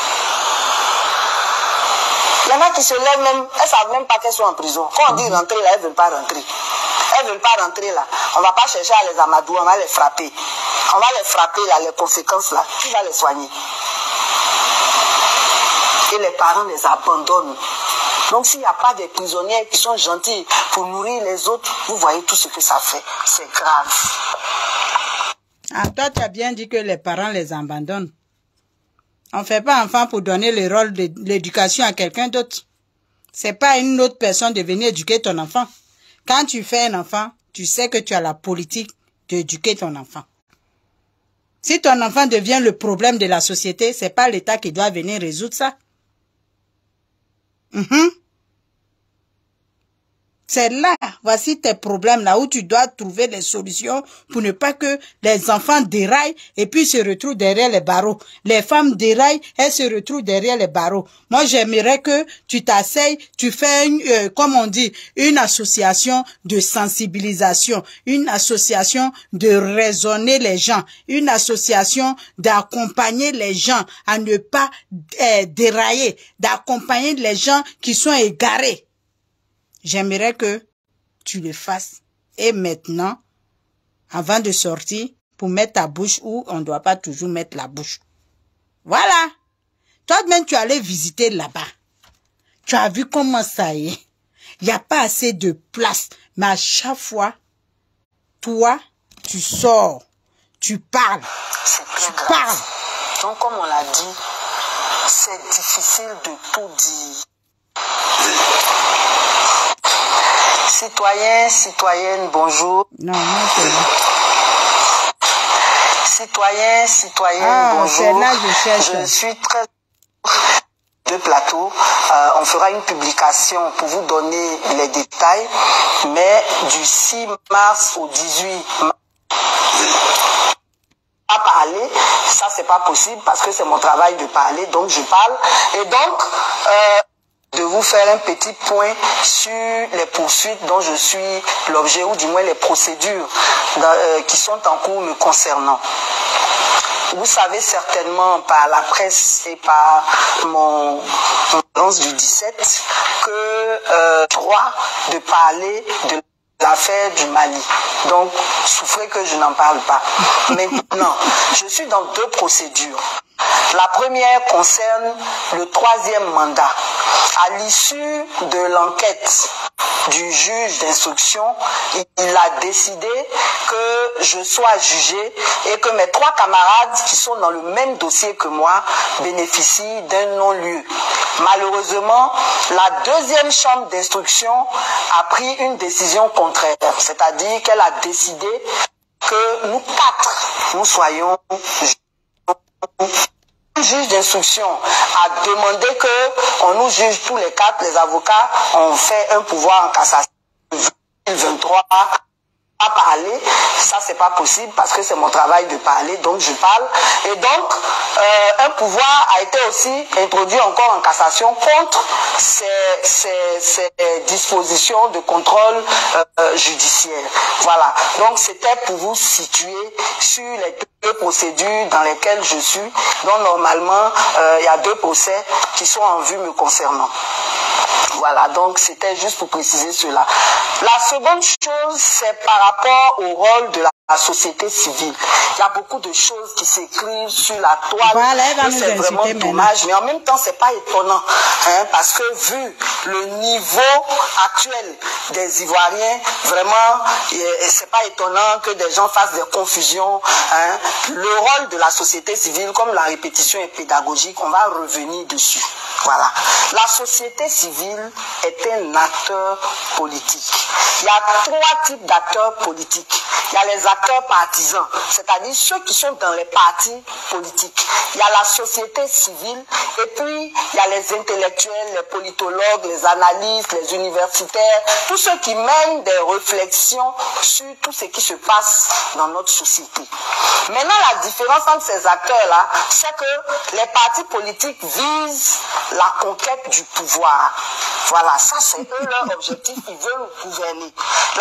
Il y en a qui se lèvent même, elles ne savent même pas qu'elles sont en prison. Quand on dit rentrer là, elles ne veulent pas rentrer. Elles ne veulent pas rentrer là. On ne va pas chercher à les amadouer, on va les frapper. On va les frapper là, les conséquences là. Qui va les soigner? Et les parents les abandonnent. Donc s'il n'y a pas des prisonniers qui sont gentils pour nourrir les autres, vous voyez tout ce que ça fait. C'est grave. Ah, toi, tu as bien dit que les parents les abandonnent. On ne fait pas enfant pour donner le rôle de l'éducation à quelqu'un d'autre. C'est pas à une autre personne de venir éduquer ton enfant. Quand tu fais un enfant, tu sais que tu as la politique d'éduquer ton enfant. Si ton enfant devient le problème de la société, c'est pas l'État qui doit venir résoudre ça. C'est là, voici tes problèmes, là où tu dois trouver des solutions pour ne pas que les enfants déraillent et puis se retrouvent derrière les barreaux. Les femmes déraillent, elles se retrouvent derrière les barreaux. Moi, j'aimerais que tu t'asseyes, tu fais, comme on dit, une association de sensibilisation, une association de raisonner les gens, une association d'accompagner les gens à ne pas dérailler, d'accompagner les gens qui sont égarés. J'aimerais que tu le fasses. Et maintenant, avant de sortir, pour mettre ta bouche où on ne doit pas toujours mettre la bouche. Voilà. Toi-même, tu allais visiter là-bas. Tu as vu comment ça est. Il n'y a pas assez de place. Mais à chaque fois, toi, tu sors. Tu parles. Tu parles. Donc, comme on l'a dit, c'est difficile de tout dire. Citoyens, citoyennes, bonjour. Non, non, c'est bon. Citoyens, citoyennes, bonjour. Là, je suis très de plateau. On fera une publication pour vous donner les détails, mais du 6 mars au 18 mars. À parler, ça c'est pas possible parce que c'est mon travail de parler, donc je parle. Et donc, de vous faire un petit point sur les poursuites dont je suis l'objet, ou du moins les procédures qui sont en cours me concernant. Vous savez certainement par la presse et par mon annonce du 17 que droit de parler de l'affaire du Mali. Donc, souffrez que je n'en parle pas. Maintenant, je suis dans 2 procédures. La première concerne le 3e mandat. À l'issue de l'enquête du juge d'instruction, il a décidé que je sois jugé et que mes 3 camarades qui sont dans le même dossier que moi bénéficient d'un non-lieu. Malheureusement, la 2e chambre d'instruction a pris une décision contraire, c'est-à-dire qu'elle a décidé que nous 4, nous soyons le juge d'instruction a demandé qu'on nous juge tous les 4, les avocats ont fait un pouvoir en cassation 2023 parler, ça c'est pas possible parce que c'est mon travail de parler, donc je parle. Et donc, un pouvoir a été aussi introduit encore en cassation contre ces dispositions de contrôle judiciaire. Voilà, donc c'était pour vous situer sur les deux procédures dans lesquelles je suis, dont normalement il y a 2 procès qui sont en vue me concernant. Voilà, donc c'était juste pour préciser cela. La seconde chose, c'est par rapport au rôle de la société civile. Il y a beaucoup de choses qui s'écrivent sur la toile. Voilà, c'est vraiment dommage, mais en même temps, c'est pas étonnant, hein, parce que vu le niveau actuel des Ivoiriens, vraiment, c'est pas étonnant que des gens fassent des confusions. Hein. Le rôle de la société civile, comme la répétition est pédagogique, on va revenir dessus. Voilà. La société civile est un acteur politique. Il y a 3 types d'acteurs politiques. Il y a les acteurs partisans, c'est-à-dire ceux qui sont dans les partis politiques. Il y a la société civile et puis il y a les intellectuels, les politologues, les analystes, les universitaires, tous ceux qui mènent des réflexions sur tout ce qui se passe dans notre société. Maintenant, la différence entre ces acteurs-là, c'est que les partis politiques visent la conquête du pouvoir. Voilà, ça c'est eux leur objectif, ils veulent gouverner.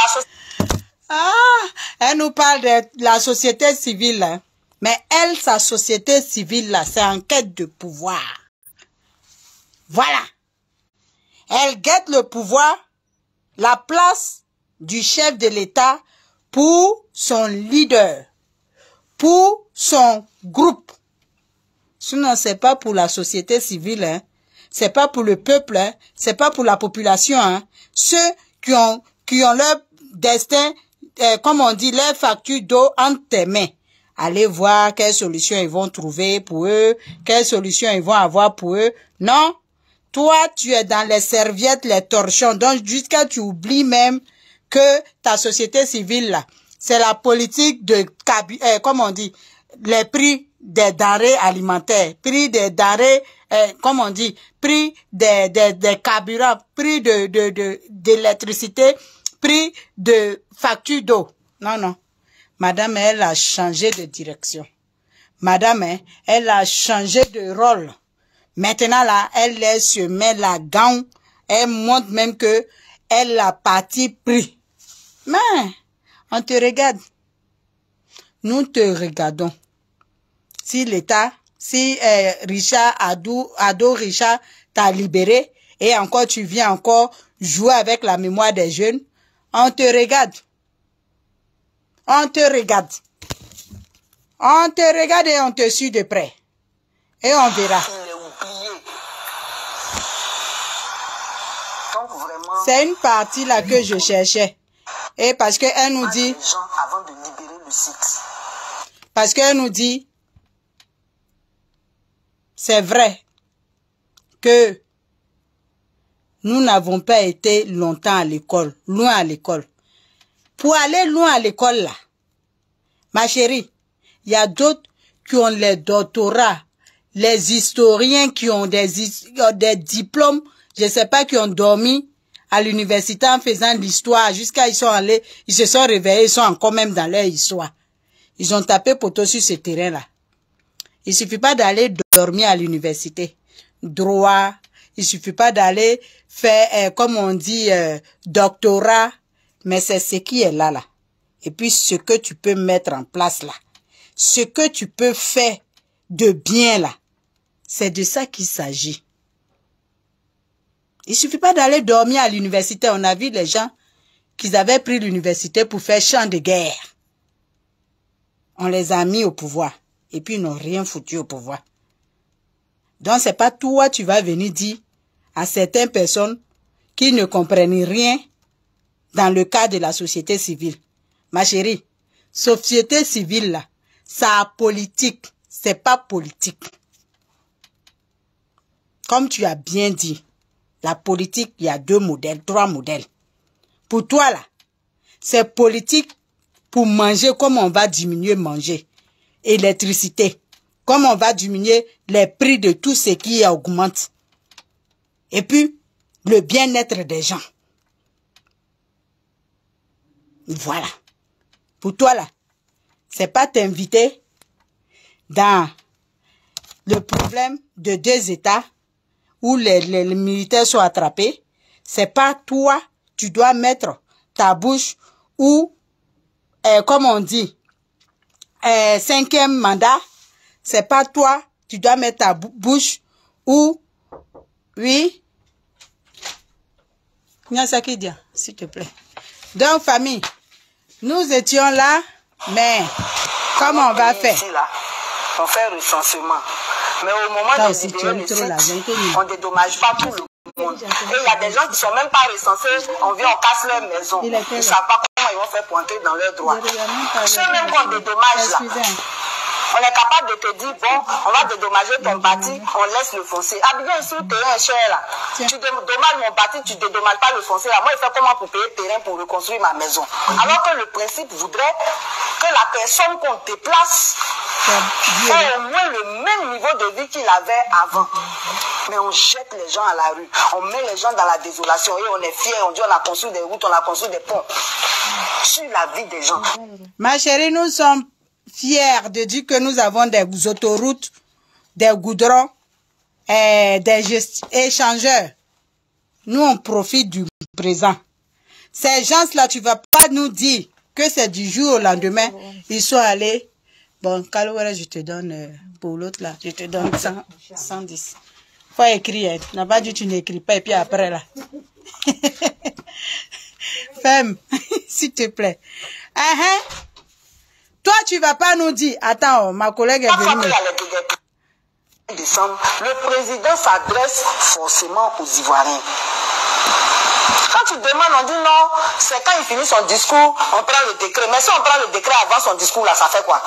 Elle nous parle de la société civile, hein. Mais elle, sa société civile, là, c'est en quête de pouvoir. Voilà. Elle guette le pouvoir, la place du chef de l'État pour son leader, pour son groupe. Sinon, c'est pas pour la société civile, hein. C'est pas pour le peuple, hein. C'est pas pour la population, hein. Ceux qui ont leur destin, comme on dit, leur facture d'eau entre tes mains. Allez voir quelles solutions ils vont trouver pour eux, quelles solutions ils vont avoir pour eux. Non, toi, tu es dans les serviettes, les torchons. Donc, jusqu'à tu oublies même que ta société civile, là, c'est la politique de, comme on dit, les prix des denrées alimentaires, prix des denrées, comme on dit, prix des carburants, prix d'électricité, prix de facture d'eau. Non, non. Madame, elle a changé de direction. Madame, elle a changé de rôle. Maintenant, là, elle se met la gant. Elle montre même que elle a parti pris. Mais, on te regarde. Nous te regardons. Si l'État, si Richard, Ado Richard t'a libéré et encore tu viens encore jouer avec la mémoire des jeunes, on te regarde. On te regarde. On te regarde et on te suit de près. Et on verra. C'est une partie là que je cherchais. Et parce qu'elle nous dit... Parce qu'elle nous dit... C'est vrai que nous n'avons pas été longtemps à l'école, loin à l'école. Pour aller loin à l'école là, ma chérie, il y a d'autres qui ont les doctorats, les historiens qui ont des diplômes, je sais pas, qui ont dormi à l'université en faisant l'histoire jusqu'à ils sont allés, ils se sont réveillés, ils sont encore même dans leur histoire. Ils ont tapé poteau sur ce terrain-là. Il suffit pas d'aller dormir à l'université. Droit, il suffit pas d'aller faire, comme on dit, doctorat, mais c'est ce qui est là, là. Et puis ce que tu peux mettre en place là, ce que tu peux faire de bien là, c'est de ça qu'il s'agit. Il suffit pas d'aller dormir à l'université. On a vu les gens qui avaient pris l'université pour faire champ de guerre. On les a mis au pouvoir. Et puis ils n'ont rien foutu au pouvoir. Donc c'est pas toi tu vas venir dire à certaines personnes qui ne comprennent rien dans le cas de la société civile. Ma chérie, société civile là, ça a politique, c'est pas politique. Comme tu as bien dit, la politique, il y a 2 modèles, 3 modèles. Pour toi là, c'est politique pour manger comme on va diminuer manger. Électricité, comme on va diminuer les prix de tout ce qui augmente. Et puis, le bien-être des gens. Voilà. pour toi là, c'est pas t'inviter dans le problème de 2 États où les militaires sont attrapés. C'est pas toi, tu dois mettre ta bouche ou, comme on dit, 5e mandat. C'est pas toi, tu dois mettre ta bouche ou, oui. Nyasakidia, s'il te plaît. Donc, famille, nous étions là, mais comment on va faire? Ici, là, on fait recensement. Mais au moment de libérer le site, on ne dédommage pas tout le monde. Et il y a des gens qui ne sont même pas recensés, on vient, on casse leur maison. Ils ne savent pas comment ils vont faire pour entrer dans leurs droits. Ceux même qu'on dédommage là, on est capable de te dire, bon, on va dédommager ton bâti, on laisse le foncier. Ah bien, ici, le terrain est cher là. Tu dédommages mon bâti, tu ne dédommages pas le foncier là. Moi, il fait comment pour payer le terrain pour reconstruire ma maison? Alors que le principe voudrait que la personne qu'on déplace ait au moins le même niveau de vie qu'il avait avant. Mais on jette les gens à la rue, on met les gens dans la désolation et on est fiers, on dit on a construit des routes, on a construit des ponts. Sur la vie des gens. Ma chérie, nous sommes fiers de dire que nous avons des autoroutes, des goudrons, des échangeurs. Nous, on profite du présent. Ces gens-là, tu ne vas pas nous dire que c'est du jour au lendemain. Ils sont allés. Bon, Kalouara, je te donne, pour l'autre là, je te donne 110. Faut écrire. Tu n'as pas dit tu n'écris pas et puis après là. Femme, s'il te plaît. Toi, tu vas pas nous dire, attends, ma collègue est venue. Le président s'adresse forcément aux Ivoiriens. Quand tu demandes, on dit non, c'est quand il finit son discours, on prend le décret. Mais si on prend le décret avant son discours, là, ça fait quoi?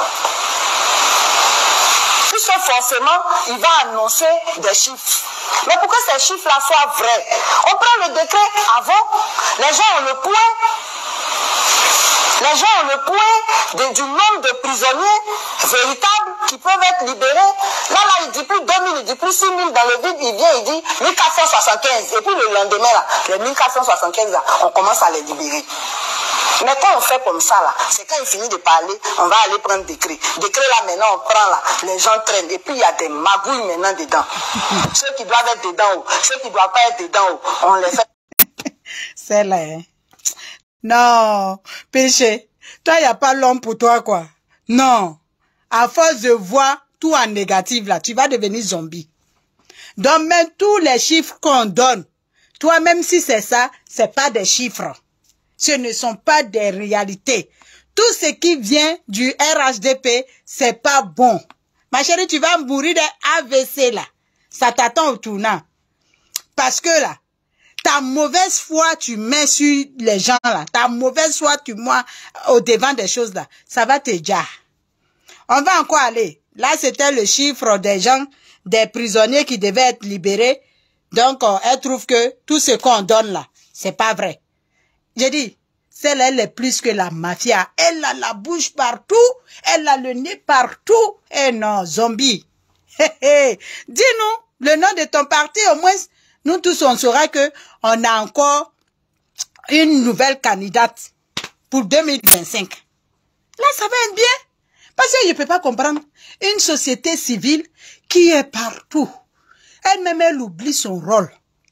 Puisque forcément, il va annoncer des chiffres. Mais pour que ces chiffres-là soient vrais, on prend le décret avant, les gens ont le point. Les gens ont le point du nombre de prisonniers véritables qui peuvent être libérés. Là, il dit plus 2000, il dit plus 6000 dans le vide, il vient, il dit 1475. Et puis le lendemain, là, les 1475, là, on commence à les libérer. Mais quand on fait comme ça, là, c'est quand il finit de parler, on va aller prendre décret. Décret, là, maintenant, on prend, là, les gens traînent. Et puis, il y a des magouilles maintenant dedans. Ceux qui doivent être dedans, ceux qui ne doivent pas être dedans, on les fait. C'est là, hein. Non, péché. Toi, il n'y a pas l'homme pour toi, quoi. Non. À force de voir tout en négatif, là, tu vas devenir zombie. Donc, même tous les chiffres qu'on donne, toi, même si c'est ça, c'est pas des chiffres. Ce ne sont pas des réalités. Tout ce qui vient du RHDP, c'est pas bon. Ma chérie, tu vas mourir d'AVC, là. Ça t'attend au tournant. Parce que, là, ta mauvaise foi, tu mets sur les gens là. Ta mauvaise foi, tu mets au devant des choses là. Ça va te dire. On va encore aller. Là, c'était le chiffre des gens, des prisonniers qui devaient être libérés. Donc, elle trouve que tout ce qu'on donne là, c'est pas vrai. J'ai dit, celle-là, elle est plus que la mafia. Elle a la bouche partout. Elle a le nez partout. Eh non, zombie. Dis-nous le nom de ton parti, au moins. Nous tous, on saura que on a encore une nouvelle candidate pour 2025. Là, ça va être bien. Parce que je ne peux pas comprendre. Une société civile qui est partout. Elle-même, elle oublie son rôle.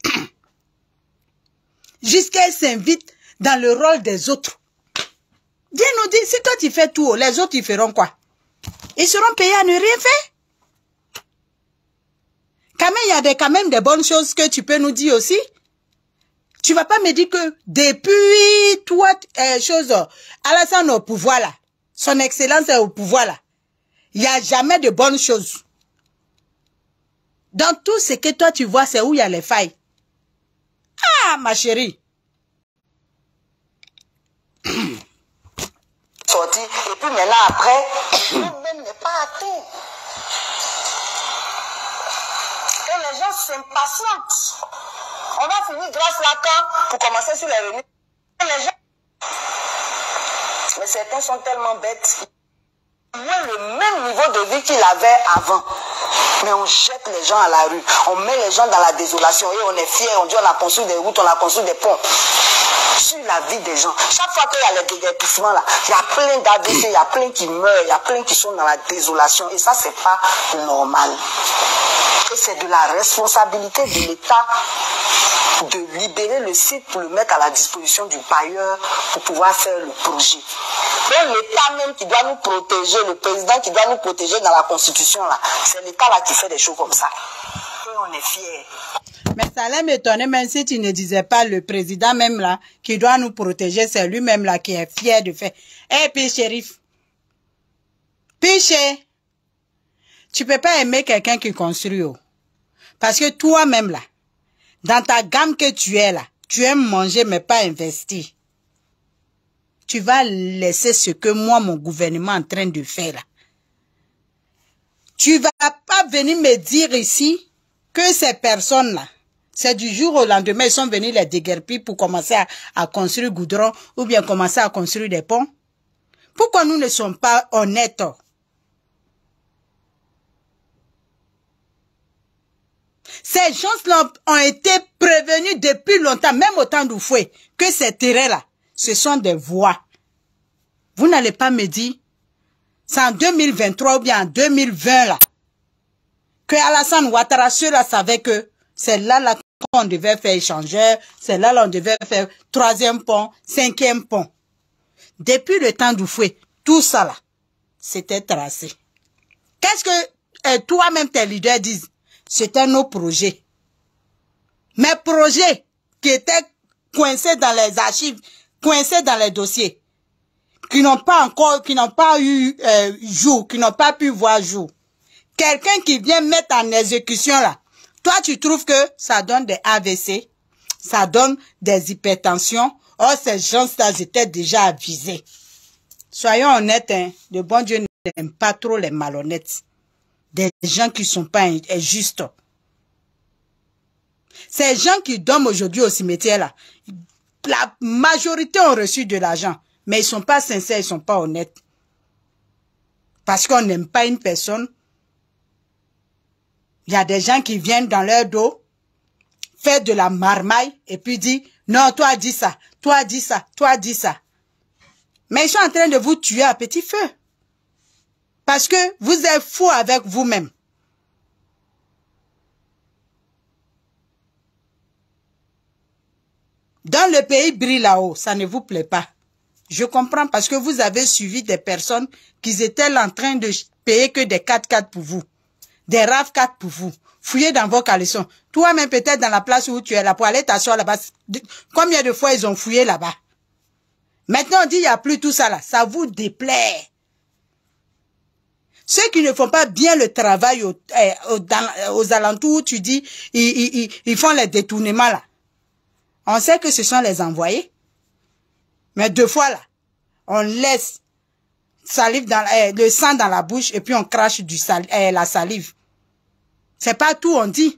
Jusqu'à elle s'invite dans le rôle des autres. Viens nous dire, si toi tu fais tout, les autres, ils feront quoi? Ils seront payés à ne rien faire. Quand même, il y a quand même des bonnes choses que tu peux nous dire aussi. Tu vas pas me dire que depuis toi, Alassane au pouvoir là, son excellence est au pouvoir là, il n'y a jamais de bonnes choses. Dans tout ce que toi tu vois, c'est où il y a les failles. Ah, ma chérie. Sorti, et puis maintenant après, lui-même n'est pas atteint. Les gens s'impatientent. On va finir grâce Lacan pour commencer sur les remises. Les gens... Mais certains sont tellement bêtes. Ils ont le même niveau de vie qu'il avait avant. Mais on jette les gens à la rue. On met les gens dans la désolation. Et on est fiers. On dit on a construit des routes, on a construit des ponts. sur la vie des gens. Chaque fois qu'il y a les déguerpissements là, il y a plein d'AVC, il y a plein qui meurent, il y a plein qui sont dans la désolation. Et ça, c'est pas normal. Et c'est de la responsabilité de l'État de libérer le site pour le mettre à la disposition du bailleur pour pouvoir faire le projet. Donc l'État même qui doit nous protéger, le président qui doit nous protéger dans la Constitution là, c'est l'État là qui fait des choses comme ça. Et on est fiers. Mais ça allait m'étonner même si tu ne disais pas le président même là qui doit nous protéger, c'est lui-même là qui est fier de faire. Eh puis shérif, Piché, tu peux pas aimer quelqu'un qui construit. Oh. Parce que toi-même là, dans ta gamme que tu es là, tu aimes manger mais pas investir. Tu vas laisser ce que moi, mon gouvernement est en train de faire là. Tu vas pas venir me dire ici que ces personnes-là, c'est du jour au lendemain, ils sont venus les déguerpir pour commencer à construire goudron ou bien commencer à construire des ponts. Pourquoi nous ne sommes pas honnêtes? Ces gens-là ont été prévenus depuis longtemps, même au temps d'Oufoué, que ces terrains-là, ce sont des voies. Vous n'allez pas me dire, c'est en 2023 ou bien en 2020 là, que Alassane Ouattara, ceux-là savaient que c'est là qu'on devait faire échangeur, c'est là on devait faire 3e pont, 5e pont. Depuis le temps d'Oufoué, tout ça là, c'était tracé. Qu'est-ce que toi-même tes leaders disent? C'était nos projets. Mes projets qui étaient coincés dans les archives, coincés dans les dossiers, qui n'ont pas encore, qui n'ont pas eu jour, qui n'ont pas pu voir jour. Quelqu'un qui vient mettre en exécution là, toi tu trouves que ça donne des AVC, ça donne des hypertensions. Or ces gens-là étaient déjà avisés. Soyons honnêtes, hein, le bon Dieu n'aime pas trop les malhonnêtes. Des gens qui ne sont pas justes. Ces gens qui dorment aujourd'hui au cimetière là, la majorité ont reçu de l'argent, mais ils ne sont pas sincères, ils ne sont pas honnêtes. Parce qu'on n'aime pas une personne. Il y a des gens qui viennent dans leur dos, faire de la marmaille et puis dire, non, toi dis ça, toi dis ça, toi dis ça. Mais ils sont en train de vous tuer à petit feu. Parce que vous êtes fous avec vous-même. Dans le pays brille là-haut, ça ne vous plaît pas. Je comprends parce que vous avez suivi des personnes qui étaient là en train de payer que des 4x4 pour vous. Des RAV4 pour vous. Fouillez dans vos caleçons. Toi-même peut-être dans la place où tu es là pour aller t'asseoir là-bas. Combien de fois ils ont fouillé là-bas? Maintenant on dit il n'y a plus tout ça là. Ça vous déplaît. Ceux qui ne font pas bien le travail aux alentours, tu dis, ils font les détournements là. On sait que ce sont les envoyés. Mais 2 fois là, on laisse salive dans, le sang dans la bouche et puis on crache la salive. C'est pas tout on dit.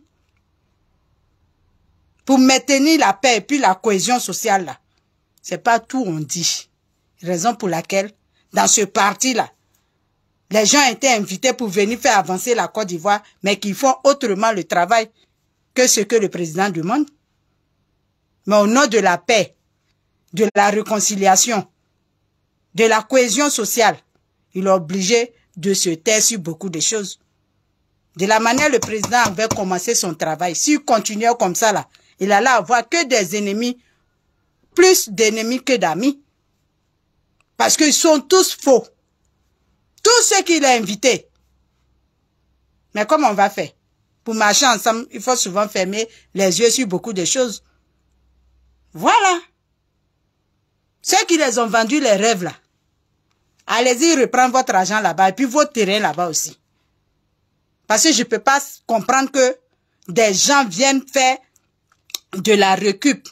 Pour maintenir la paix et puis la cohésion sociale là. C'est pas tout on dit. Raison pour laquelle, dans ce parti là, les gens étaient invités pour venir faire avancer la Côte d'Ivoire, mais qui font autrement le travail que ce que le président demande. Mais au nom de la paix, de la réconciliation, de la cohésion sociale, il est obligé de se taire sur beaucoup de choses. De la manière le président avait commencé son travail, s'il continuait comme ça, là, il allait avoir que des ennemis, plus d'ennemis que d'amis. Parce qu'ils sont tous faux. Tous ceux qu'il a invités. Mais comment on va faire? Pour marcher ensemble, il faut souvent fermer les yeux sur beaucoup de choses. Voilà. Ceux qui les ont vendus les rêves là, allez-y reprendre votre argent là-bas et puis votre terrain là-bas aussi. Parce que je ne peux pas comprendre que des gens viennent faire de la récup.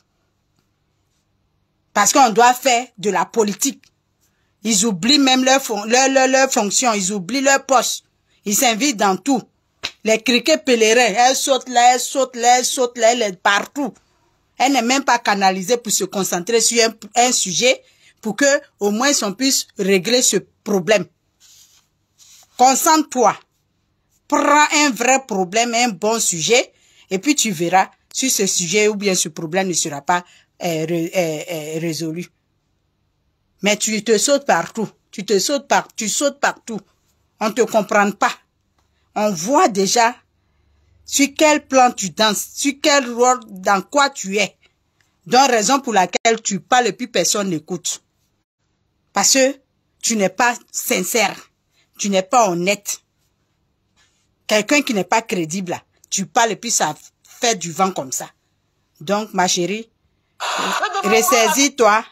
Parce qu'on doit faire de la politique. Ils oublient même leur fonction, ils oublient leur poste. Ils s'invitent dans tout. Les criquets pèlerins, elles sautent là, elles sautent là, elles sautent là, elles sont partout. Elle n'est même pas canalisée pour se concentrer sur un sujet pour que au moins on puisse régler ce problème. Concentre-toi. Prends un vrai problème, un bon sujet et puis tu verras si ce sujet ou bien ce problème ne sera pas résolu. Mais tu te sautes partout. Tu sautes partout. On ne te comprend pas. On voit déjà sur quel plan tu danses, sur quel rôle, dans quoi tu es. Donc, raison pour laquelle tu parles et puis personne n'écoute. Parce que tu n'es pas sincère. Tu n'es pas honnête. Quelqu'un qui n'est pas crédible, là, tu parles et puis ça fait du vent comme ça. Donc, ma chérie, ressaisis-toi,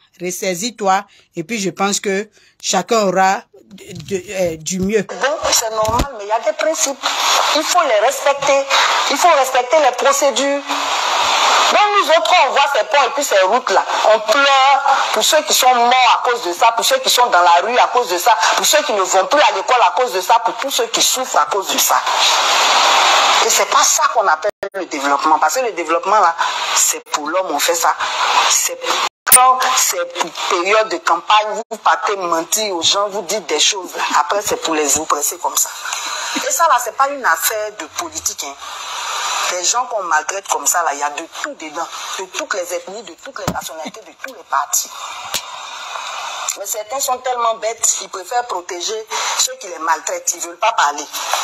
et puis je pense que chacun aura du mieux. Donc, c'est normal, mais il y a des principes. Il faut les respecter. Il faut respecter les procédures. Donc, nous autres, on voit ces ponts et puis ces routes-là. On pleure pour ceux qui sont morts à cause de ça, pour ceux qui sont dans la rue à cause de ça, pour ceux qui ne vont plus à l'école à cause de ça, pour tous ceux qui souffrent à cause de ça. Et c'est pas ça qu'on appelle le développement. Parce que le développement, là, c'est pour l'homme, on fait ça. C'est quand c'est pour période de campagne, vous partez mentir aux gens, vous dites des choses. Après, c'est pour les oppresser comme ça. Et ça, là, c'est pas une affaire de politique, hein. Les gens qu'on maltraite comme ça, là, il y a de tout dedans. De toutes les ethnies, de toutes les nationalités, de tous les partis. Mais certains sont tellement bêtes, ils préfèrent protéger ceux qui les maltraitent. Ils ne veulent pas parler.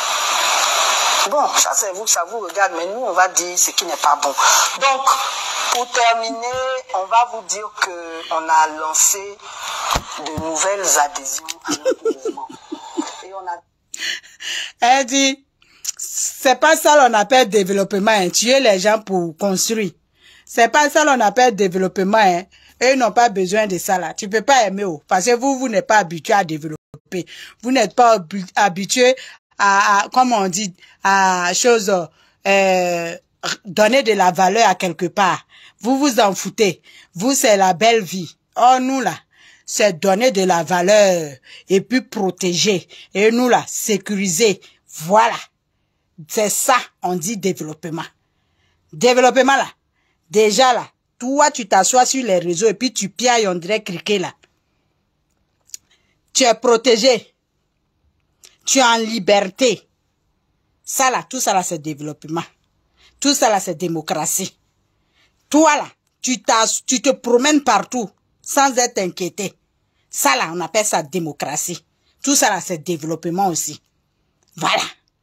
Bon, ça c'est vous, ça vous regarde, mais nous, on va dire ce qui n'est pas bon. Donc, pour terminer, on va vous dire qu'on a lancé de nouvelles adhésions à notre mouvement. Et on a... Elle dit, c'est pas ça qu'on appelle développement, hein. Tuer les gens pour construire. C'est pas ça qu'on appelle développement, hein. Eux n'ont pas besoin de ça là. Tu peux pas aimer, parce que vous n'êtes pas habitué à développer. Vous n'êtes pas habitué à, comment on dit, à chose, donner de la valeur à quelque part. Vous vous en foutez. Vous, c'est la belle vie. Oh, nous là, c'est donner de la valeur et puis protéger. Et nous là, sécuriser. Voilà. C'est ça, on dit développement. Développement là. Déjà là, toi, tu t'assois sur les réseaux et puis tu piailles, on dirait criquet là. Tu es protégé. Tu es en liberté. Ça là, tout ça là, c'est développement. Tout ça là, c'est démocratie. Toi là, tu te promènes partout sans être inquiété. Ça là, on appelle ça démocratie. Tout ça là, c'est développement aussi. Voilà.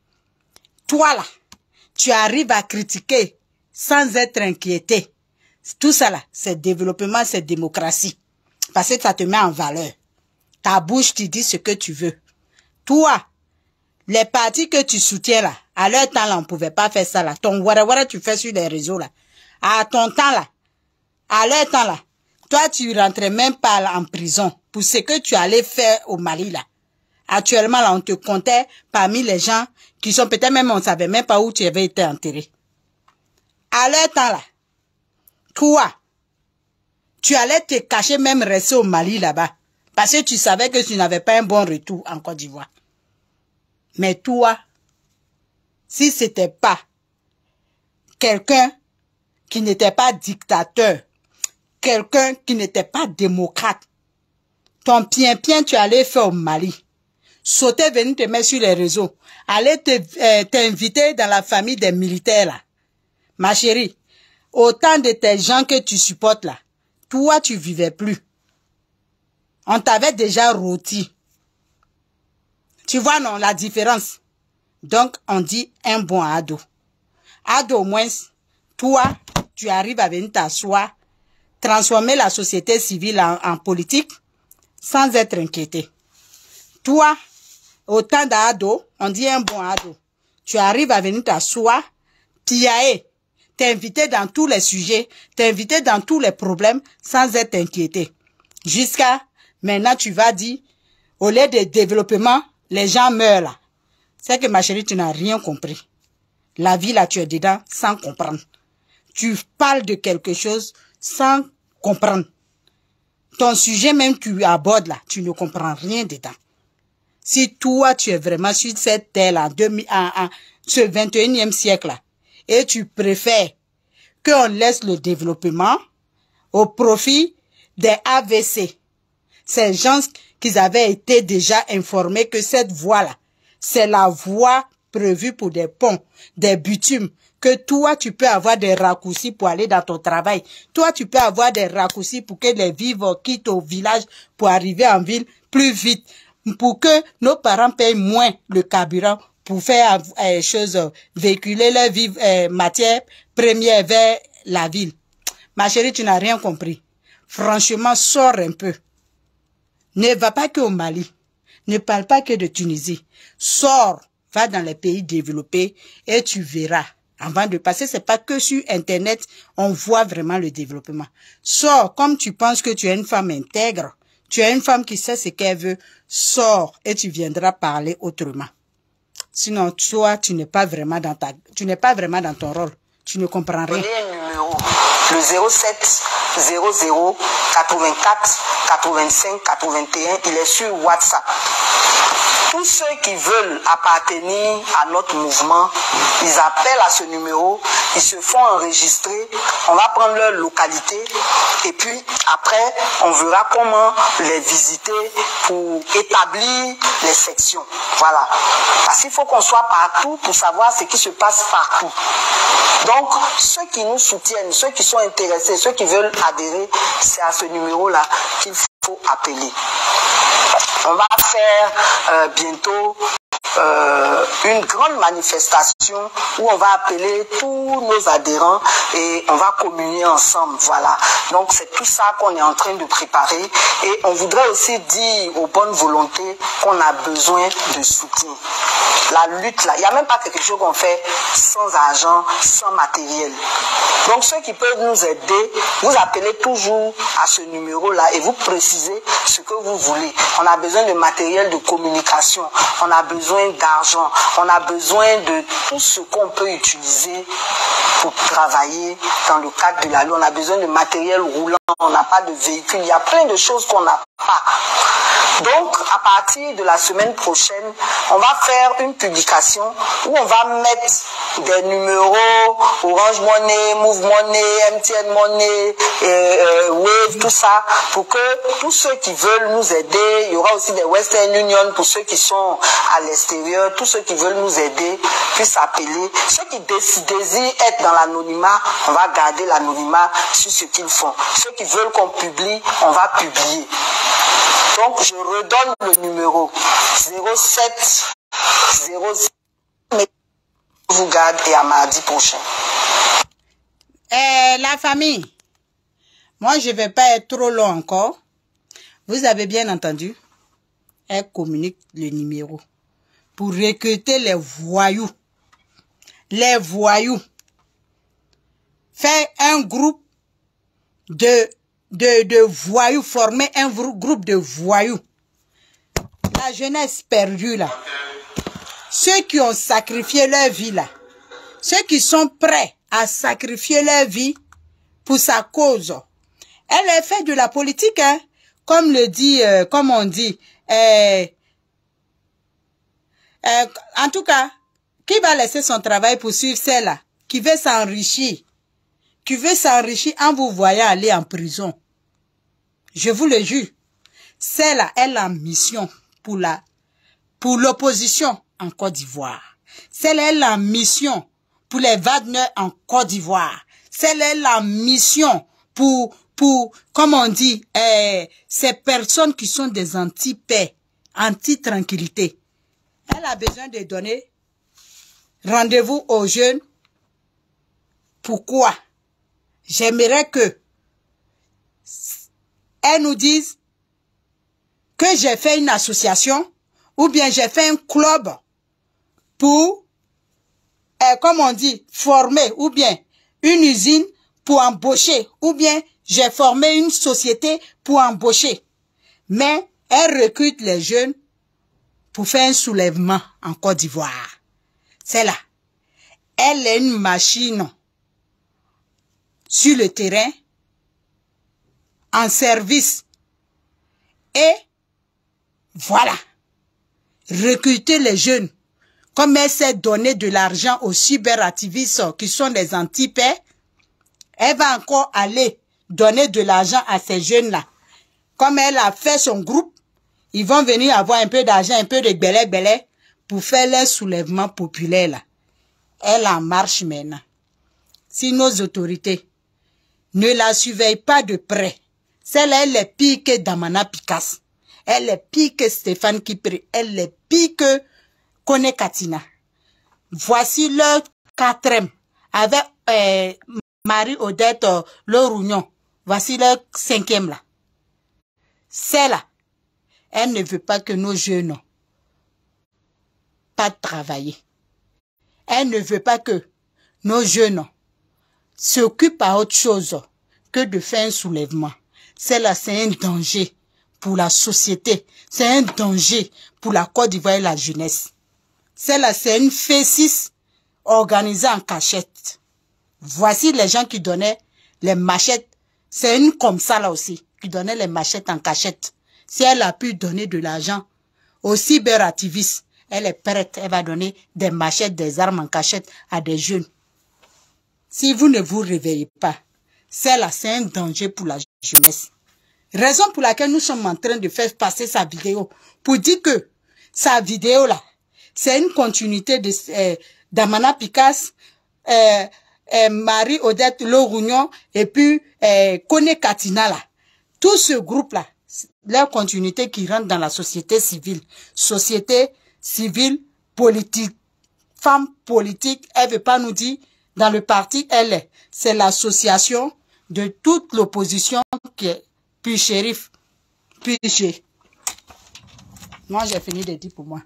Toi là, tu arrives à critiquer sans être inquiété. Tout ça là, c'est développement, c'est démocratie. Parce que ça te met en valeur. Ta bouche, tu dis ce que tu veux. Toi, les partis que tu soutiens là, à leur temps là, on ne pouvait pas faire ça là. Ton wara tu fais sur les réseaux là. À ton temps là, à leur temps là, toi tu rentrais même pas en prison pour ce que tu allais faire au Mali là. Actuellement là, on te comptait parmi les gens qui sont peut-être même, on ne savait même pas où tu avais été enterré. À leur temps là, toi, tu allais te cacher même rester au Mali là-bas. Parce que tu savais que tu n'avais pas un bon retour en Côte d'Ivoire. Mais toi, si c'était pas quelqu'un qui n'était pas dictateur, quelqu'un qui n'était pas démocrate, ton pien tu allais faire au Mali. Sauter, venir te mettre sur les réseaux. Aller t'inviter dans la famille des militaires là. Ma chérie, autant de tes gens que tu supportes là, toi tu vivais plus. On t'avait déjà rôti. Tu vois non, la différence. Donc on dit un bon ado. Ado au moins, toi tu arrives à venir t'asseoir, transformer la société civile en politique sans être inquiété. Toi, autant d'ado, on dit un bon ado. Tu arrives à venir t'asseoir, piailler, t'inviter dans tous les sujets, t'inviter dans tous les problèmes sans être inquiété. Jusqu'à maintenant, tu vas dire, au lieu de développement, les gens meurent là. C'est que ma chérie, tu n'as rien compris. La vie là, tu es dedans sans comprendre. Tu parles de quelque chose sans comprendre. Ton sujet même tu abordes là, tu ne comprends rien dedans. Si toi, tu es vraiment sur cette terre-là, ce 21e siècle-là, et tu préfères qu'on laisse le développement au profit des AVC, ces gens qui avaient été déjà informés que cette voie-là, c'est la voie prévue pour des ponts, des bitumes, que toi, tu peux avoir des raccourcis pour aller dans ton travail. Toi, tu peux avoir des raccourcis pour que les vivres quittent au village pour arriver en ville plus vite. Pour que nos parents payent moins le carburant pour faire véhiculer leurs matières premières vers la ville. Ma chérie, tu n'as rien compris. Franchement, sors un peu. Ne va pas que au Mali. Ne parle pas que de Tunisie. Sors, va dans les pays développés et tu verras. Avant de passer, c'est pas que sur Internet, on voit vraiment le développement. Sors, comme tu penses que tu es une femme intègre, tu es une femme qui sait ce qu'elle veut, sors et tu viendras parler autrement. Sinon, toi, tu n'es pas vraiment dans ton rôle. Tu ne comprends rien. Le 07 00 84 85 81, il est sur WhatsApp. Tous ceux qui veulent appartenir à notre mouvement, ils appellent à ce numéro, ils se font enregistrer, on va prendre leur localité et puis après, on verra comment les visiter pour établir les sections. Voilà. Parce qu'il faut qu'on soit partout pour savoir ce qui se passe partout. Donc, ceux qui nous soutiennent, ceux qui sont intéressés, ceux qui veulent adhérer, c'est à ce numéro-là qu'il faut appeler. On va faire bientôt une grande manifestation où on va appeler tous nos adhérents et on va communier ensemble. Voilà. Donc c'est tout ça qu'on est en train de préparer et on voudrait aussi dire aux bonnes volontés qu'on a besoin de soutien. La lutte là, il n'y a même pas quelque chose qu'on fait sans argent, sans matériel. Donc ceux qui peuvent nous aider, vous appelez toujours à ce numéro-là et vous précisez ce que vous voulez. On a besoin de matériel de communication, on a besoin d'argent, on a besoin de tout ce qu'on peut utiliser pour travailler dans le cadre de la loi. On a besoin de matériel roulant, on n'a pas de véhicule, il y a plein de choses qu'on n'a pas. Donc, à partir de la semaine prochaine, on va faire une publication où on va mettre des numéros Orange Money, Move Money, MTN Money, Wave, tout ça, pour que tous ceux qui veulent nous aider, il y aura aussi des Western Union pour ceux qui sont à l'extérieur, tous ceux qui veulent nous aider puissent appeler. Ceux qui désirent être dans l'anonymat, on va garder l'anonymat sur ce qu'ils font. Ceux qui veulent qu'on publie, on va publier. Donc, je redonne le numéro 07 00. Je vous garde et à mardi prochain. La famille, moi, je ne vais pas être trop long encore. Vous avez bien entendu. Elle communique le numéro pour recruter les voyous. Les voyous. Faire un groupe de voyous, former un groupe de voyous. La jeunesse perdue là. Ceux qui ont sacrifié leur vie là. Ceux qui sont prêts à sacrifier leur vie pour sa cause. Elle a fait de la politique, hein. Comme le dit, comme on dit. En tout cas, qui va laisser son travail pour suivre celle-là? Qui veut s'enrichir? Qui veut s'enrichir en vous voyant aller en prison? Je vous le jure, celle-là, elle a mission pour l'opposition en Côte d'Ivoire. Celle-là, elle a mission pour les Wagner en Côte d'Ivoire. Celle-là, elle a mission pour, comme on dit, ces personnes qui sont des anti-paix, anti-tranquillité. Elle a besoin de donner rendez-vous aux jeunes. Pourquoi? J'aimerais que elles nous disent que j'ai fait une association ou bien j'ai fait un club pour, comme on dit, former ou bien une usine pour embaucher ou bien j'ai formé une société pour embaucher. Mais elles recrutent les jeunes pour faire un soulèvement en Côte d'Ivoire. C'est là. Elle est une machine sur le terrain, en service. Et voilà. Recruter les jeunes. Comme elle s'est donné de l'argent aux cyberactivistes qui sont des anti-paix, elle va encore aller donner de l'argent à ces jeunes-là. Comme elle a fait son groupe, ils vont venir avoir un peu d'argent, un peu de gbélé pour faire leur soulèvement populaire là. Elle en marche maintenant. si nos autorités ne la surveillent pas de près, celle-là, elle est pire que Damana Picasse. Elle est pire que Stéphane Kipri. Elle est pire que Kone Katina. Voici leur 4e avec Marie-Odette Lorougnon. Voici leur 5e là. Celle-là, elle ne veut pas que nos jeunes pas travailler. Elle ne veut pas que nos jeunes s'occupent à autre chose que de faire un soulèvement. Celle-là, c'est un danger pour la société. C'est un danger pour la Côte d'Ivoire et la jeunesse. Celle-là, c'est une fessis organisée en cachette. Voici les gens qui donnaient les machettes. C'est une comme ça là aussi, qui donnait les machettes en cachette. Si elle a pu donner de l'argent aux cyberactivistes, elle est prête, elle va donner des machettes, des armes en cachette à des jeunes. Si vous ne vous réveillez pas, celle-là, c'est un danger pour la jeunesse. Raison pour laquelle nous sommes en train de faire passer sa vidéo, pour dire que sa vidéo là, c'est une continuité de Damana Picasse, Marie-Odette Lorougnon et puis Kone Katina là. Tout ce groupe là, leur continuité qui rentre dans la société civile. Société civile, politique. Femme politique, elle ne veut pas nous dire dans le parti, elle est. C'est l'association de toute l'opposition qui est. Puis shérif, puis j'ai. Moi, j'ai fini de dire pour moi.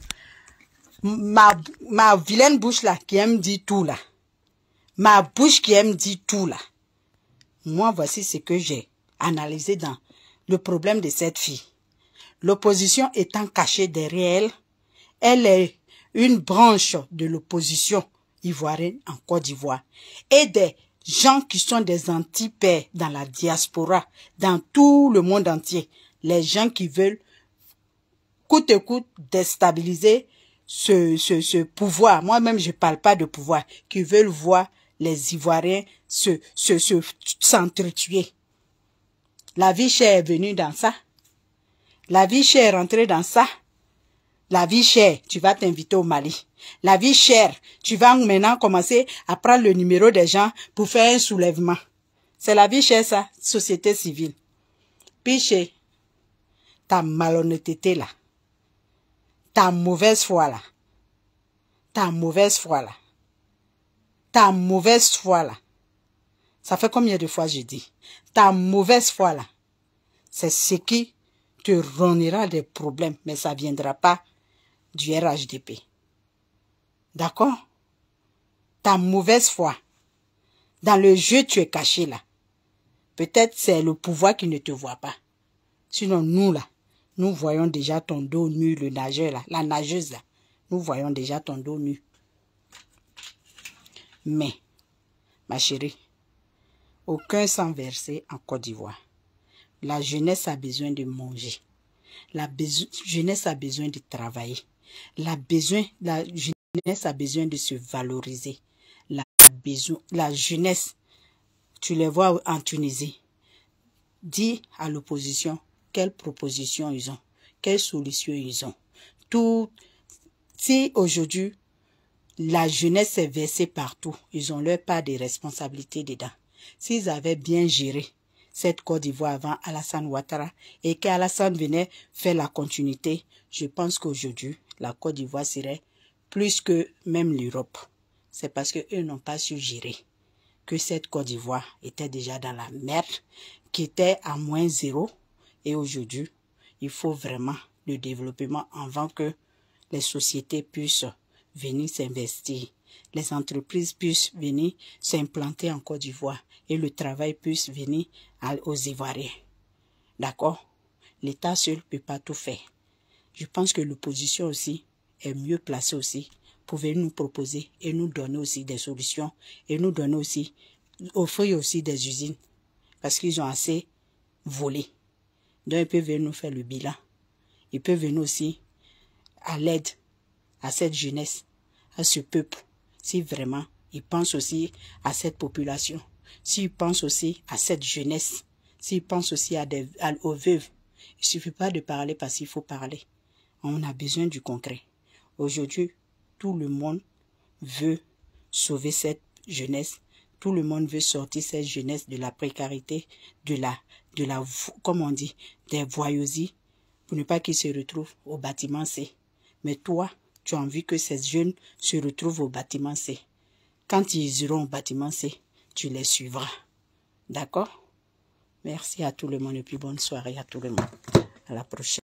Ma vilaine bouche là, qui aime dire tout là. Ma bouche qui aime dire tout là. Moi, voici ce que j'ai analysé dans le problème de cette fille. L'opposition étant cachée derrière elle, elle est une branche de l'opposition ivoirienne en Côte d'Ivoire. Et des gens qui sont des anti-pères dans la diaspora, dans tout le monde entier. Les gens qui veulent coûte que coûte déstabiliser ce pouvoir. Moi-même, je ne parle pas de pouvoir. Qui veulent voir les Ivoiriens s'entretuer. La vie chère est venue dans ça. La vie chère est rentrée dans ça. La vie chère, tu vas t'inviter au Mali. La vie chère, tu vas maintenant commencer à prendre le numéro des gens pour faire un soulèvement. C'est la vie chère, ça, société civile. Piché, ta malhonnêteté là, ta mauvaise foi là, ta mauvaise foi là, ta mauvaise foi là. Ça fait combien de fois je dis? Ta mauvaise foi là, c'est ce qui te ronnera des problèmes, mais ça ne viendra pas du RHDP. D'accord? Ta mauvaise foi. Dans le jeu, tu es caché là. Peut-être c'est le pouvoir qui ne te voit pas. Sinon, nous là, nous voyons déjà ton dos nu, le nageur là, la nageuse là. Nous voyons déjà ton dos nu. Mais, ma chérie, aucun sang versé en Côte d'Ivoire. La jeunesse a besoin de manger. La jeunesse a besoin de travailler. La jeunesse a besoin de se valoriser. La jeunesse, tu les vois en Tunisie, dis à l'opposition quelles propositions ils ont, quelles solutions ils ont. Si aujourd'hui, la jeunesse est versée partout, ils ont leur part de responsabilité dedans. S'ils avaient bien géré cette Côte d'Ivoire avant Alassane Ouattara et qu'Alassane venait faire la continuité, je pense qu'aujourd'hui, la Côte d'Ivoire serait plus que même l'Europe. C'est parce qu'eux n'ont pas su gérer que cette Côte d'Ivoire était déjà dans la merde, qui était à -0. Et aujourd'hui, il faut vraiment le développement avant que les sociétés puissent venir s'investir, les entreprises puissent venir s'implanter en Côte d'Ivoire et le travail puisse venir aux Ivoiriens. D'accord? L'État seul ne peut pas tout faire. Je pense que l'opposition aussi est mieux placée aussi pour venir nous proposer et nous donner aussi des solutions et nous donner aussi, offrir aussi des usines parce qu'ils ont assez volé. Donc ils peuvent venir nous faire le bilan. Ils peuvent venir aussi à l'aide à cette jeunesse, à ce peuple, si vraiment ils pensent aussi à cette population, s'ils pensent aussi à cette jeunesse, s'ils pensent aussi aux veuves. Il ne suffit pas de parler parce qu'il faut parler. On a besoin du concret. Aujourd'hui, tout le monde veut sauver cette jeunesse. Tout le monde veut sortir cette jeunesse de la précarité, comme on dit, des voyousies, pour ne pas qu'ils se retrouvent au bâtiment C. Mais toi, tu as envie que ces jeunes se retrouvent au bâtiment C. Quand ils iront au bâtiment C, tu les suivras. D'accord? Merci à tout le monde et puis bonne soirée à tout le monde. À la prochaine.